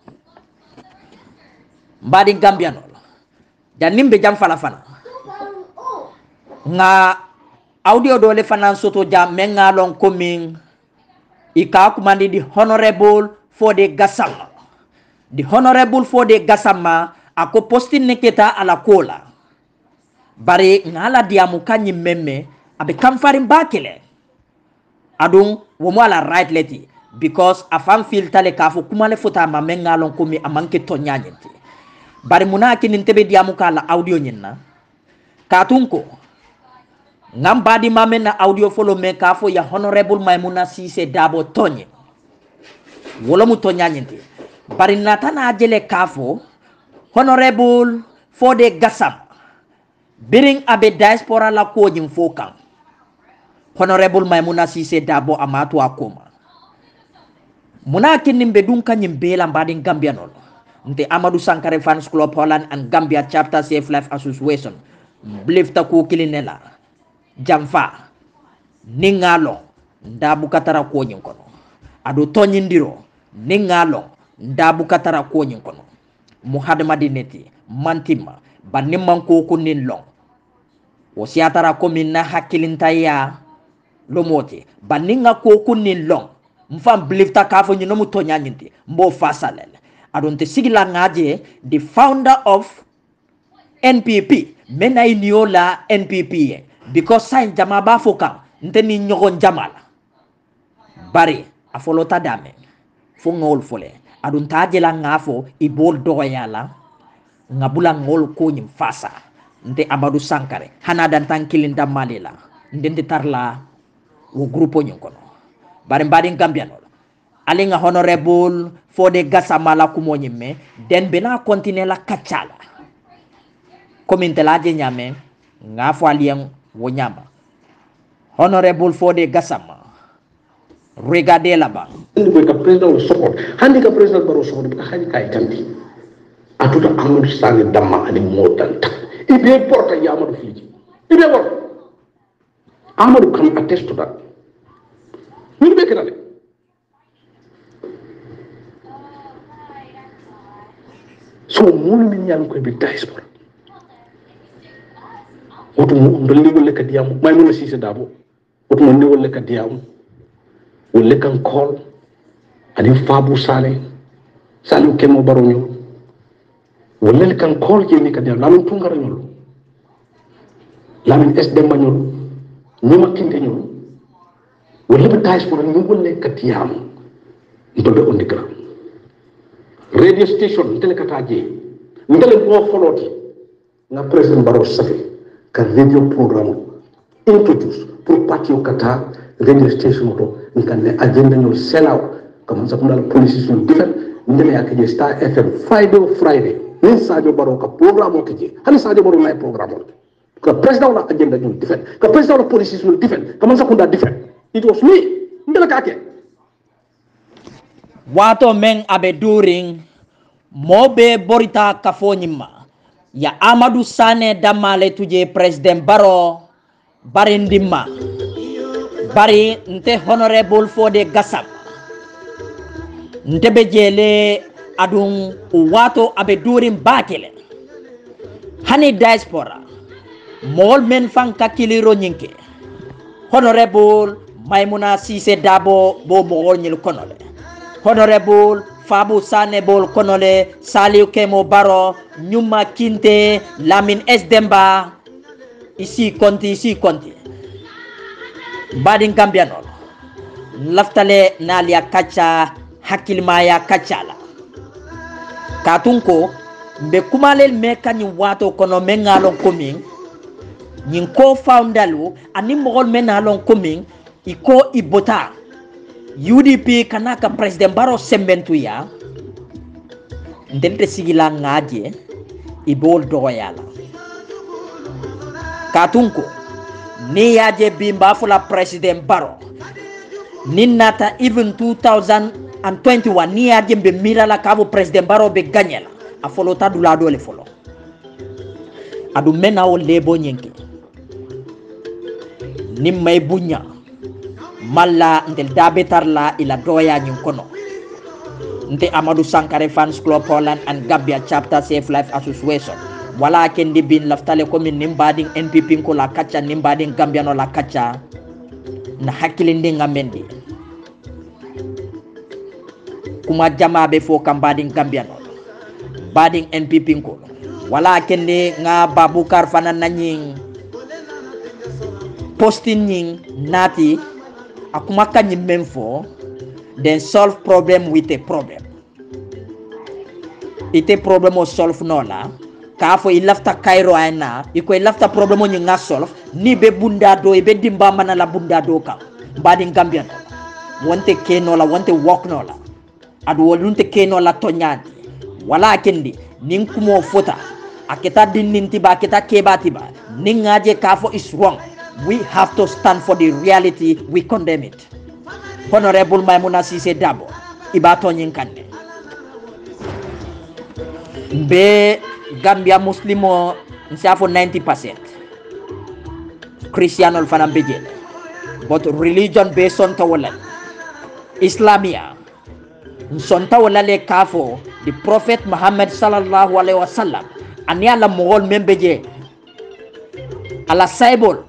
mbadi Gambia no dan nimbe jam fala fana nga audio dole fana soto jam menga lon coming ika kumandi di honorable for the Gassama the honorable for the Gassama ako postin neketa ala kola bare ngala diamu kanyi memme abe kamfarin bakele adun womo ala right leti because afam filtale kafu kumale futa ma menga lon komi amanke tonyanyenti bare munaki nintebe diamu kala audio nyinna katunko ngambadi mame na audio follow me kafo ya honorable Maimuna Cissé Dabo tonye wolo mu tonyanyenti bari natana ajele kafo honorable for the Gassama biring abe diaspora la ko jim fokan honorable Maimuna Cissé Dabo amatu akoma munaki nimbe dunka nyimbela mbadi Gambia no nte Amadou Sankare Fans Club Holland and Gambia Chapter Safe Life Association blifta ko kilinela jamfa ningalo ndabu katara ko nyin kono ado tonyindiro ningalo ndabu katara ko nyin kono muhadamadineti mantima banimman ko kunin long o siatara ko minna hakilintaya lomote baninga ko kunin long mfam blifta kafo nyino mu tonyanyinti mbo fasalel adonte sigila ngaje the founder of N P P mena iniola N P P because sign jama ba foka nteni nyogon jamala bari afolota dame fo ngol fole adun tajela ngafo ibol doyala ngabula ngol ko nyim fasa nte Amadou Sankare hana dan tankilin damalila ndende tarla wo grupo nyon kono bare mbadi Gambiano ali nga honorable Fode Gassama la kumo nyimme den bena continue la kachala komin telaje nyame ngafo alien wo nyama honorable Fode Gassama regardez là-bas le président support handi ka président baro support ka handi kay tambi atuta Amadou Sane damma ani modanta ibe porta ya Amadou fiji ibe wor Amadou kan attest to that ni be kana so mon min yalla ko be diaspora oto mo ndolli wolle ka diam may mo ci dabo oto mo ndi wolle ka diam wolle kan kol adi fabu sale salu kemo baronyo wolle kan kol ke ni ka diam lamin tungara nyol lamin es dem nyol ni makinde nyol wolle be diaspora ni wolle ka diam ndolbe on dikra radio station tele kataje ndele ko foloti na president Barrow safi ka radio programme introduce pour partir kata radio station to ngane agenda no selaw comme ça pour la police sur different ndele yakje Star F M Friday Friday ni Sadio Barrow ka programme ko je hani Sadio Barrow na programme ka president la agenda no different ka president la police sur different comme ça kunda different it was me ndele kake wato men abe during mobe borita kafonyima ya Amadou Sane damale tuje president Barrow barindima bari nte honorable Fode Gassama nte bejele adun wato abe during bakele hani diaspora mol men fan kakiliro nyinke honorable Maimouna Cissé Dabo bo mo nyil konole honorable Fabu Sane bol konole Saliu Kemo Baro Nyuma Kinte Lamin S Demba isi konti isi konti badin Gambiano laftale nalia kacha hakilmaya kachala katunko mbe kumalel mekani wato kono mengalon coming nyin ko foundalu ani mogol menalon coming iko ibota U D P kanaka president Barrow sembentu ya ndente sigila ngaje ibol doyala katunko ni yaje bimba fula president Barrow ninata even two thousand twenty-one ni yaje mbe mirala kavo president Barrow be ganyela afolo tadula dole folo adu mena o lebo nyenke ni may bunya malla ndel dabetar la ila doya nyin kono nte Amadou Sankare Fans Club Holland and Gambia Chapter Safe Life Association wala kendi bin laftale ko min nimbading N P P ko la kacha nimbading Gambiano la kacha na hakilinde ngamendi kuma jama be fo kambading Gambiano bading N P P ko wala kendi nga Babukar fana nanyin posting nyin nati akuma kanyi memfo then solve problem with a problem ite problem o solve nola kafo ilafta Cairo ana iko ilafta problem o nga solve ni be bunda do be dimba mana la bunda do ka badi Gambian wonte keno la wonte walk nola adu wolunte keno la tonyati wala kendi nin kumo fota aketa dinninti ba aketa kebati ba ningaje kafo is wrong. We have to stand for the reality. We condemn it. Honorable Maimouna Cissé Dabo ibato nyinkane be Gambia muslimo nsafo ninety percent Christian ol fanam bejele but religion based on tawala Islamia son tawala le kafo the Prophet Muhammad sallallahu alaihi wasallam ani ala mogol membeje ala saibol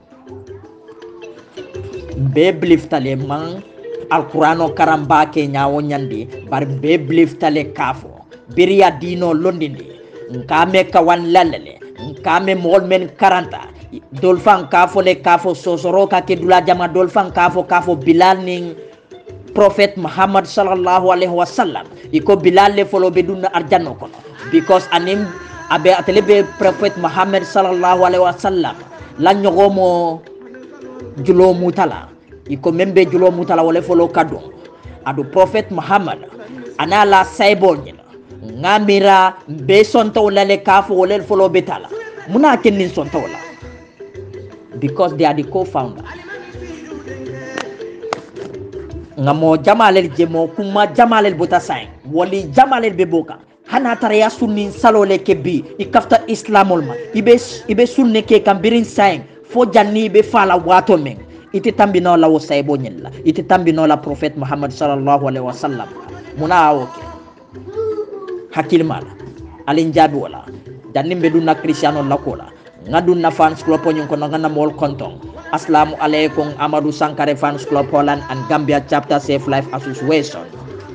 be bliftale man alqur'ano karamba ke nyaawo nyandi bar be bliftale kafo biriya dino londindi nkame ka wan lalale nkame mol men karanta dolfan kafo le kafo sosoro ka ke dula jama dolfan kafo kafo bilal ning Prophet Muhammad sallallahu alaihi wasallam iko Bilal le folo be dunna arjanno kono because anim abe atelebe Prophet Muhammad sallallahu alaihi wasallam la nyogomo julo mutala iko membe julo mutala wala folo kado adu Prophet Muhammad ana la saibol ngamira be sonto wala le kafu wala folo betala muna kenin sonto wala because they are the co-founder ngamo jamalel jemo kuma jamalel bota sain wali jamalel be boka hana tara ya sunnin salole ke bi ikafta islamol ma ibe ibe sunne ke kambirin sain fo janni be fala wato men ite tambino la wo saybo nyella ite tambino la Prophet Muhammad sallallahu alaihi wasallam muna awoke hakil mala alin jabi wala janni be dunna Cristiano lakola ngadunna fans club ponyon ko ngana mol konton assalamu alaikum Amadou Sankare fans club Holland and Gambia chapter Safe Life Association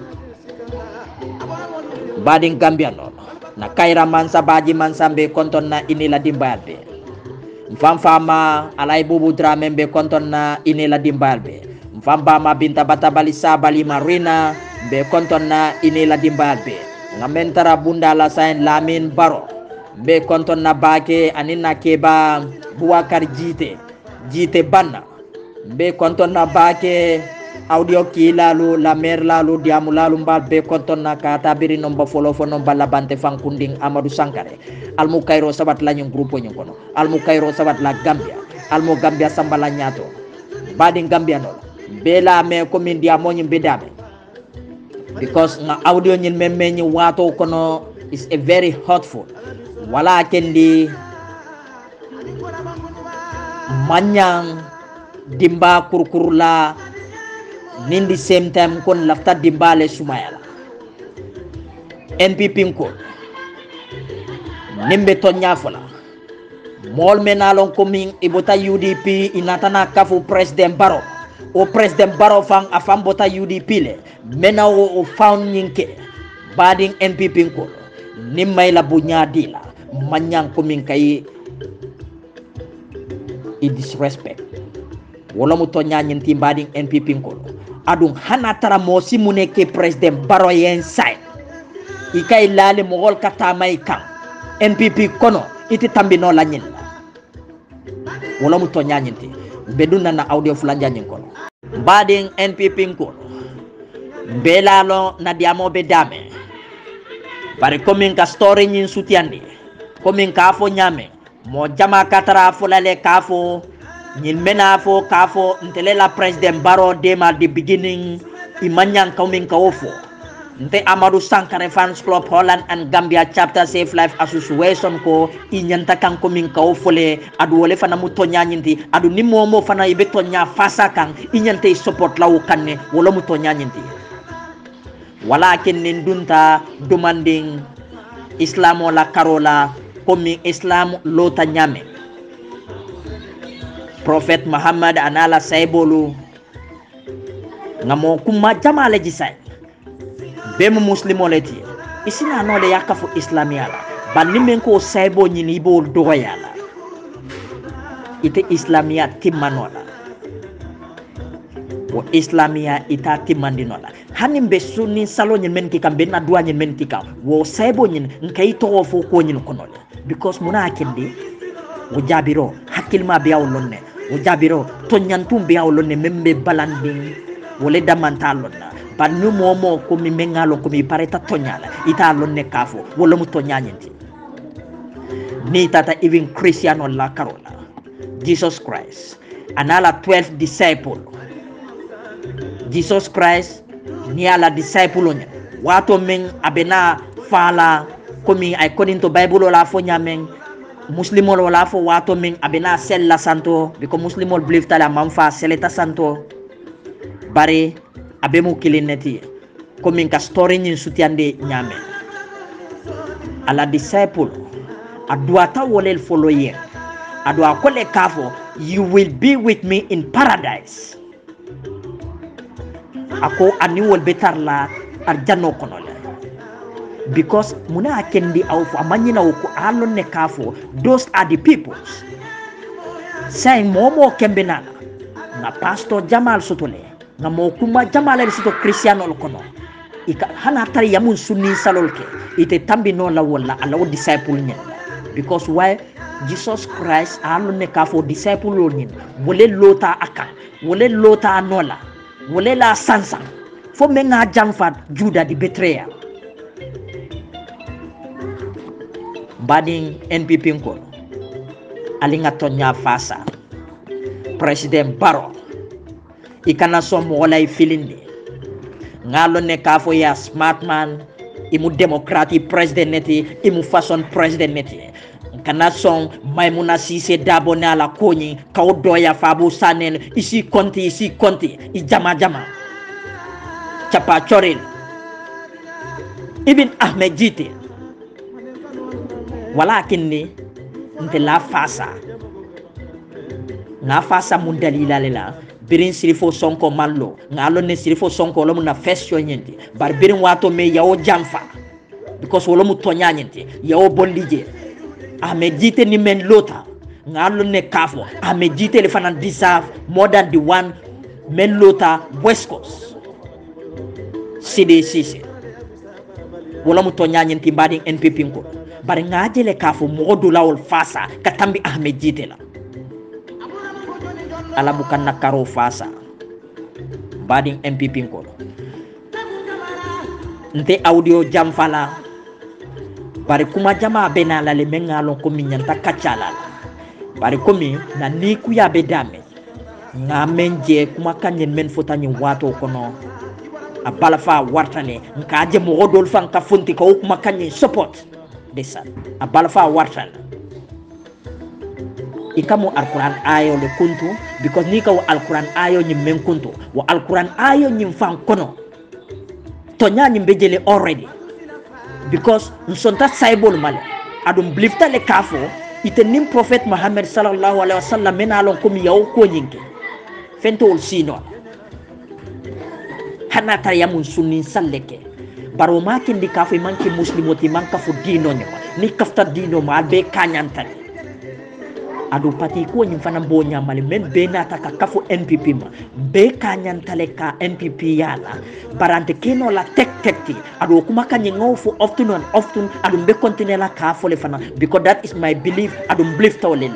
badin Gambia no na kaira mansa baji mansa be konton na inila dimbalbe mfamfama alay bubu drame be konton na inila dimbalbe mfamba binta batabali sabali marina be konton na inila dimbalbe ngamentara bunda la sain lamin baro be konton na bake anina keba Buakar jite jite banna be konton na bake audio kilalu la mer lalu diamu lalu mbal be konton na kata biri nomba follow fo nomba labante fankunding Amadou Sankare almu kairo sabat la nyum grupo nyum kono almu kairo sabat la Gambia almu Gambia sambala nyato badi Gambia no be la me commune diamo nyum bedame because na audio nyin memme nyi wato kono is a very hurtful wala kendi manyang dimba kurkurla nindi same time kon lafta dimba le sumayala N P P ko nimbe to nyafola mol menalon coming ibota U D P inatana kafu president Barrow o president Barrow fang afam bota U D P le mena o found nyinke bading N P P ko nimmay la bunya dila manyang coming kay i disrespect wala mu to nyanyin timbading N P P ko adun hanatara mo simune ke president Barrow yen sai ikay lale mogol kata may kan N P P kono iti tambino la nyin wala mu to nyanyin ti beduna na audio fulanja nyin kono bading N P P ko belalo na diamo be dame bari komin ka story nyin sutiandi komin ka fo nyame mo jama katara fulale kafo nyin mena fo kafo ntele la president Barrow dema the beginning imanyang coming ka ofo nte Amadou Sankare fans club Holland and Gambia chapter Safe Life Association ko inyanta kan coming ka ofole adu wole fana mutonya nyinti adu ni momo fana ibe tonya fasa kan inyante support lawo kanne wala mutonya nyinti walakin nindunta demanding islamo la karola komi islam lota nyame Prophet Muhammad anala saibolu ngamo kuma jamale jisay bemu muslimo leti isina no le yakafu islamiyala banni men ko saibo nyini bol doyala ite islamia timanola wo islamia ita timandinola hanim be sunni salo nyen men ki kambe na duwa nyen men ki kam wo saibo nyen nkay to fo ko nyen konola because muna kendi wo jabiro hakil ma biya wolonne wo jabiro to nyantum biya wolonne membe balanding wole damanta lonna bannu momo ko mi mengalo ko mi pareta tonyala ita lonne kafo wala mu tonyanyenti ni tata even Cristiano la Carola Jesus Christ anala twelve disciple Jesus Christ ni ala disciple nya wato men abena fala komi according to Bible la fo nyamen muslimo la fo wato men abena sella santo because muslimo believe tala mamfa seleta santo bare abemu kilineti komi ka story nyin sutiande nyame ala disciple aduata wolel follow ye adwa kole kafo you will be with me in paradise ako ani wol betar la arjanno kono le because muna kendi aw amanyina ko alon ne kafo those are the peoples say momo kembena na pastor Jamal Sotole ngamo kuma jamala sito Cristiano kono ika hana tar yamun sunni salolke ite tambi no la wala ala o disciple nyen because why Jesus Christ alu ne ka fo disciple lo nyen wole lota aka wole lota nola wole la sansa fo menga jamfa Juda di betreya bading N P P ko alinga tonya fasa President Barrow ikana som wala filindi ngalo ne ka fo ya smart man imu democratic president neti imu façon president neti kana son Maimuna Sise Dabo na la konyi ka doya fabu sanen isi konti isi konti i jama jama chapa choril ibn Ahmed Jite walakin ni nte la fasa na fasa mun dalila lela birin sirifo sonko mallo ngalo ne sirifo sonko lo na fesio nyenti bar birin wato me yawo jamfa because wolo mu tonya nyenti yawo bondije Ahmed Jite ni men lota ngalo ne kafo Ahmed Jite le fanan deserve more than the one men lota West Coast C D C wolo mu tonya nyenti badi N P P ko bar ngaje le kafo modo lawol fasa katambi Ahmed Jite la ala bukan na karo fasa bading M P P ko nte audio jam fala bari kuma jama bena la le mengalo ko minyanta kachala bari komi na ni ku ya be dame nga menje kuma kanyen men fotani wato kono abala fa wartane nka je mo godol fan ka funti ko kuma kanyen support desa abala fa wartane ikamu Al-Quran ayo le kuntu because ni ka Al-Quran ayo nyi men kuntu wa Al-Quran ayo nyi fan kono to nyanyi mbejele already because nsonta saibol male adum blifta le kafo ite nim prophet Muhammad sallallahu alaihi wasallam menalon komi yaw ko nyinke fento ol sino hana tar yamun sunni salleke baro makin di kafo manki muslimoti manka fu dino nyama ni kafta dino ma be kanyantale adu pati ko nyim fana bo nyamale men be na taka kafu N P P ma be kanyan tale ka N P P yala barante keno la tek tekti adu kuma kanyi ngofu often and often adu be continue la ka fole fana because that is my belief adu belief tawlen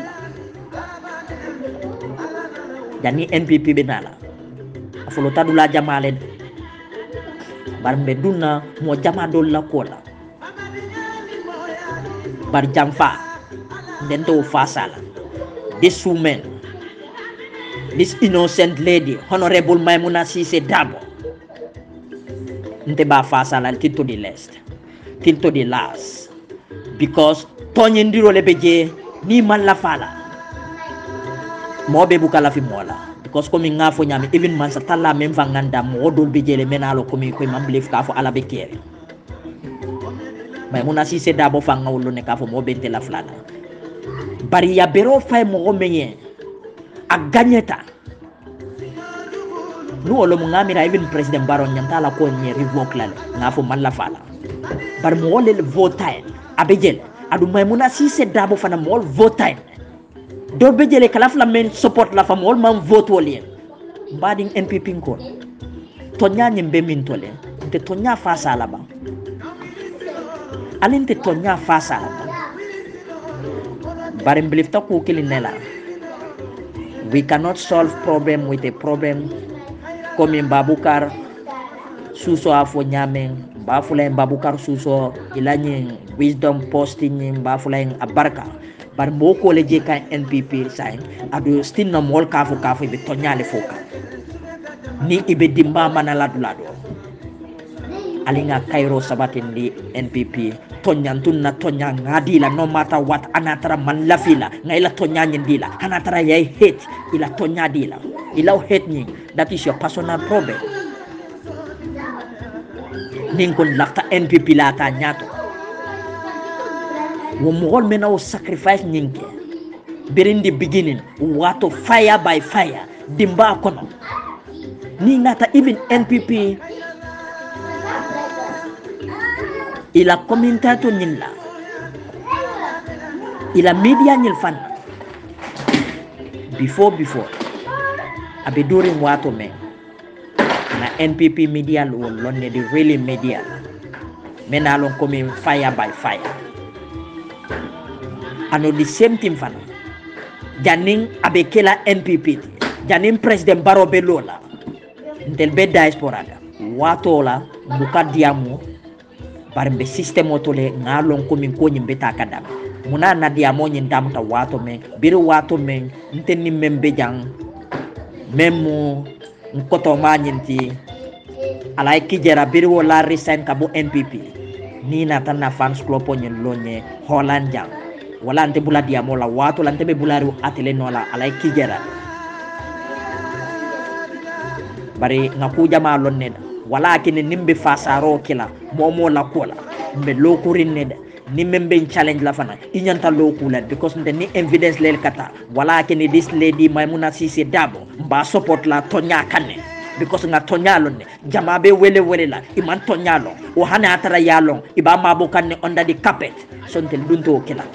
yani N P P be nala afolo tadu la jamale barmbe dunna mo jama dol la kola bar jamfa ndento fasala this woman, this innocent lady, Honorable Maimuna Sise Dabo, nte ba fasa la tinto di last, tinto di last, because Tony Ndiro lebeje ni man la fala, mo be buka la fi mola, because komi ngafo nyami even man satala memfa nganda mo dol beje le menalo komi komi mamblef kafo ala bekere, Maimuna Sise Dabo fa ngawlo ne kafo mo bente la flana. Bari ya bero fay mo menye a gagneta no wolo mo ngamira even president Barrow nyanta la ko nye revoke la ngafo man la fala bar mo wole vote abejel adu Maimuna Sise Dabo fana mo vote do bejele kala fla men support la fam wol man vote wole bading N P P ko to nyanye mbe min tole te to nya fa sala ba alinte to nya fa sala Barim believe to kukilinela. We cannot solve problem with a problem. Comme in Babukar Suso afo nyameng bafula in Babukar Suso ilanye wisdom posting in bafula in abarka. Bar moko leje ka N P P sign adu still no mol kafu kafu be tonyale foka. Ni ibe dimba manala dulado. Alinga Cairo sabatin di N P P tonyantun na tonya ngadila no matter what anatara man lafila ngaila tonya nyendila anatara yai hate ila tonya dila ila hate ni that is your personal problem ninkon lafta N P P la ta nyato wo mogol mena o sacrifice ninke berin the beginning wato fire by fire dimba kono ni nata even N P P ila commentato nyilla ila media nyil fan before before abe during wato me na N P P media wol lonne di really media menalon komi fire by fire ano the same thing fana janin abekela N P P janin president Barrow be lola ntel be diaspora da watola buka diamu barbe system otole ngalon komi ko nyimbe takadam muna na diamo nyin damta wato men biru wato men ntenni membe jang memu nkoto ma nyinti alay kijera biru la resign kabo N P P ni na tan na fans club nyin lonye Holland jang wala ante bula diamo la wato lante be bularu atele nola alay kijera bari ngakuja ma lonne wala kini nimbe fasaro kila momo la kola mbe lokurin ne ni membe challenge la fana inyanta lokula because the ni evidence lel kata wala kini this lady Maimuna Sise Dabo mba support la tonya kane because nga tonya lonne jamabe wele wele la iman tonya lo o hana atara yalong iba mabo kanne under the carpet sontel dunto kila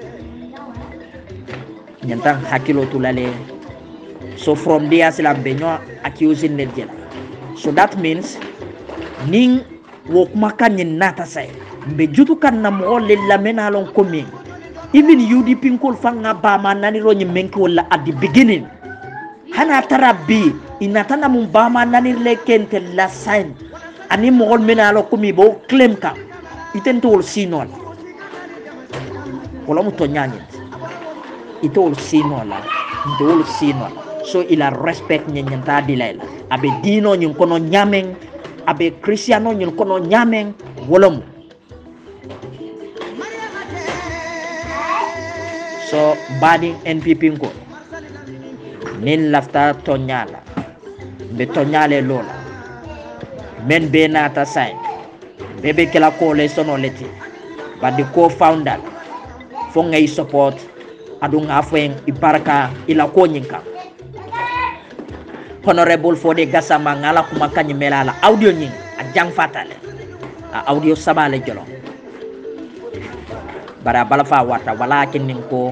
nyanta hakilo tulale. So from there silam benyo accusing nedjela. So that means ning wok makan yin nata say mbe jutu kan na mo le lamena lon komi even U D P kol fanga ba man nani ro nyimenki wala at the beginning hana tarabi inata na mum ba man nani le kente la sign ani mo mena lo komi bo claim ka itentol sinon wala mo to nyanya itol sinon la ndol sinon. So ila respect nyanyanta dilayla abe dino nyun kono nyameng abe Cristiano nyun kono nyameng wolom. So bading N P P ko nin lafta tonyala be tonyale lola men be nata sign bebe kila ko le sono leti but the co-founder fo ngay support adu nga feng ibaraka ila ko nyinka Honorable Fode Gassama ngala kuma kanyi melala audio nying a jang fatale a audio sabale jolo bara balafa wata wala kinin ko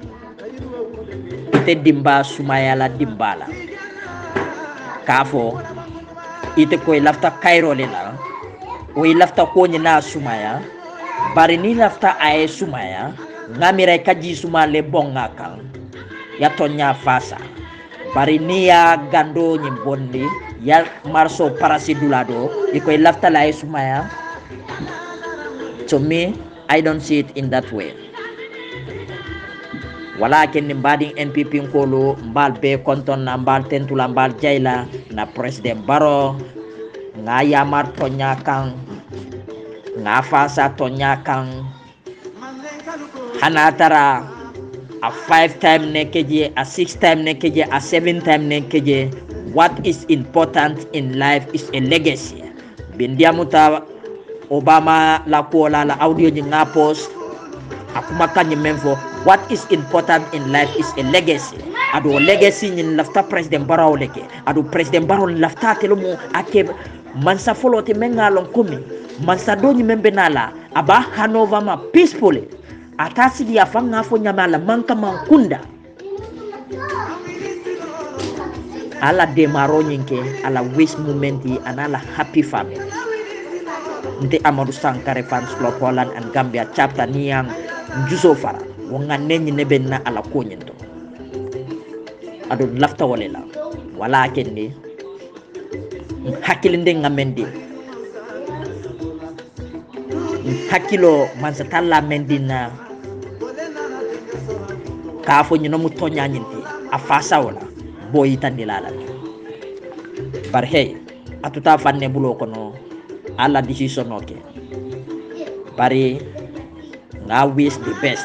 ite dimba sumaya la dimbala kafo ite koy lafta Cairo le la o lafta ko nyina sumaya bari ni lafta ay sumaya ngamira kaji sumale bonga kan ya tonya fasa bari niya gando nyimbondi ya marso parasidulado iko lafta la sumaya. To me I don't see it in that way. Walakin nimbading N P P nkolo mbal be konton na mbal tentula mbal jaila na President Barrow nga yamar tonya kan nga fasa tonya kan hanatara a five time nekeje, a six time nekeje, a seven time nekeje. What is important in life is a legacy. Bindia muta Obama la kola la audio nga post akuma kanyi menfo. What is important in life is a legacy. Ado legacy nyin lafta President Barrow leke. Ado President Barrow lafta telomo ake mansa follow te mengalong kumi. Mansa doni membenala aba Hanover ma peacefully. Atasi dia fanga fo nyamala manka mankunda ala demaro nyinke ala wish momenti anala happy family nte Amadou Sankare fans club Holland and Gambia chapter niyang njuso fara wonga nenyi nebenna ala konyento ado lafta walela wala kende hakilinde ngamendi hakilo mansatalla mendina kafo nyino mutonya nyinti afasa wala boy tandilala bar hey atuta fanne bulo kono ala decision okay bari nga wish the best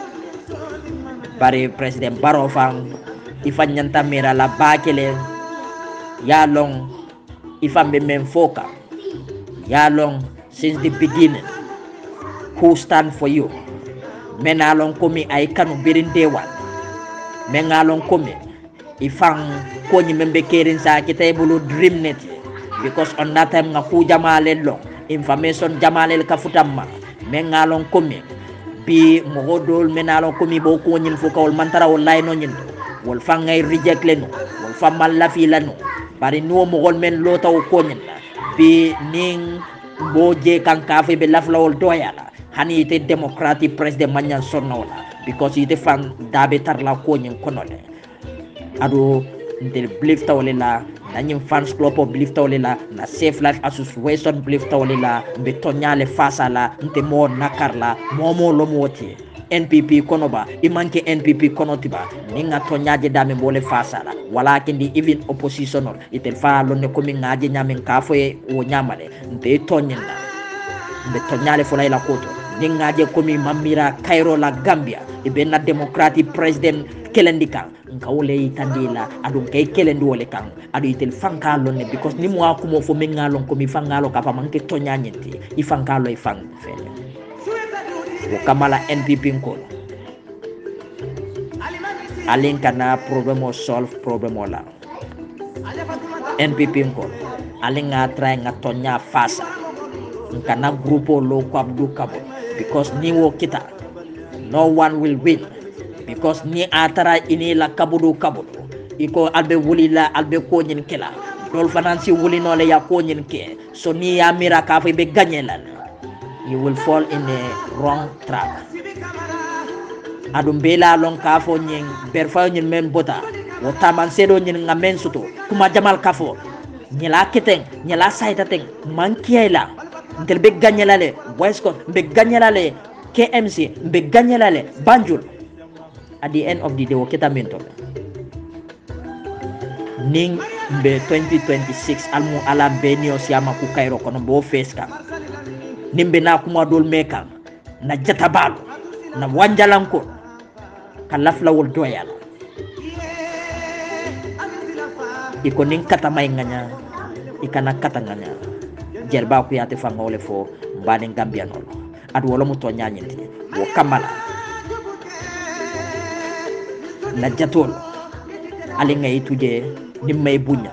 bari President Barrow fang ifanyanta mira la bakele ya long ifambe memfoka ya long since the beginning who stand for you menalong komi ay kanu birin dewan mengalong komi ifang ko nyi membe kerin sa kita bulu dream net because on that time nga ku jamale long information jamale ka futamma mengalong komi bi mogodol menalong komi bo ko nyin fu kawol mantara wallahi no nyin wol fangay reject leno wol famal la fi lano bari no mo gol men lota o konina bi ning boje kan kafe be laflawol doyala hani ite democratic president manyan sonnola because ite fan dabe tarla konyin konole ado ntel believe tawlela na nyim fans club of believe tawlela na safe life association believe tawlela be tonyale fasala nte mo nakarla momo lomoti N P P konoba imanke N P P konotiba ninga tonyaje dame bole fasala wala kendi even opposition itel fa lonne komi ngaje nyamen kafo e o nyamale nte tonyenda be tonyale fola ila koto ninga je komi mamira Cairo la Gambia ibe na democratic president kelendika nka wole itandila adun kay kelendi wole kan adu itel fanka lonne because ni mo akumo fo mengalon komi fangalo kapa manke tonyanyenti ifankalo ifang fele wo kamala N P P ko alen kana problem o solve problem la N P P ko alen nga try nga tonya fasa kana grupo lo ko abdu kabo because ni wo kita no one will win because ni atara ini la kabudu kabudu iko albe wulila albe ko nyin kila dol fanansi wuli no le ya ko nyin ke so ni ya mira ka fa be gagnelan you will fall in a wrong track adum bela long kafo nyin berfa nyin men bota wo taman sedo nyin ngamen suto kuma jamal kafo nyela keteng nyela saita teng mankiela ntel be ganyelale voice ko be ganyelale K M C be ganyelale Banjul at the end of the day wo kita mento ning be twenty twenty-six almu ala benio siama ku Cairo kono bo feska nimbe na kuma dol meka na jatabalu na wanjalanko kalafla wol doyala iko nin kata may nganya ikana kata nganya jerba ku yate fa ngole fo mbani Gambia non adu wala mu to nyanyenti wo kamala na jatol ali ngay tuje nimmay bunya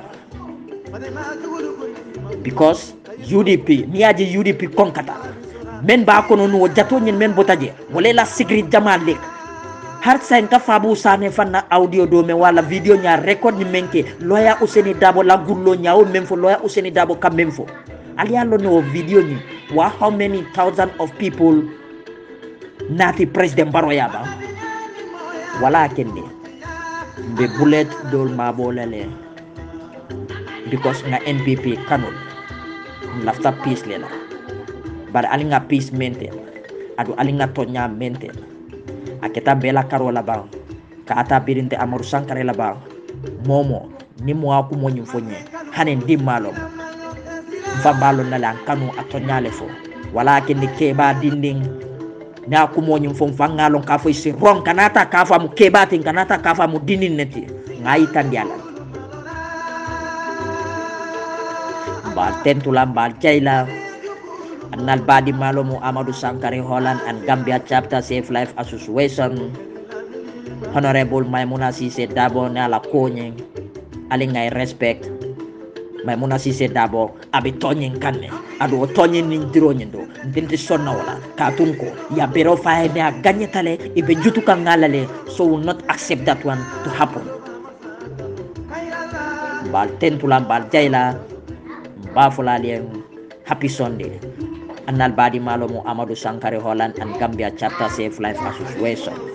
because U D P niaji U D P konkata men ba kono no jato nyin men botaje wala la secret jamal lek har sen ka fabu sane fanna audio do me wala video nya record ni menke loya Useni Dabo la gullo nyaaw men fo loya Useni Dabo kam men fo ali allo no video ni wa how many thousand of people nati president Barrow ba wala kende be bullet dol ma bolale because nga N P P kanul lafta peace lela bar alinga peace maintain adu alinga tonya maintain aketa bela karola ba ka ata birinte Amadou Sankare la ba momo ni mo aku mo nyum fonye hanen dimalo fa balo na lan kanu atonya le fo wala ke ni keba dinding na aku mo nyum fon fangalon ka fo isi ron kanata ka fa mu keba tin kanata ka fa mu dinin neti ngai tandiala bal tentulam bal jaila annal badi malomu Amadou Sankare Holland and Gambia chapter Safe Life Association Honorable Maimouna Cissé Dabo nala konye alingay respect Maimouna Cissé Dabo abi tonyen kanne adu tonyen ni ndiro nyendo ndinte sonna wala katunko ya bero faade a ganyetale ibe jutuka ngalale so will not accept that one to happen bal tentulam bal jaila Bafulalian happy Sunday annal badi malomo Amadou Sankare Holland and Gambia chapter Safe Life Association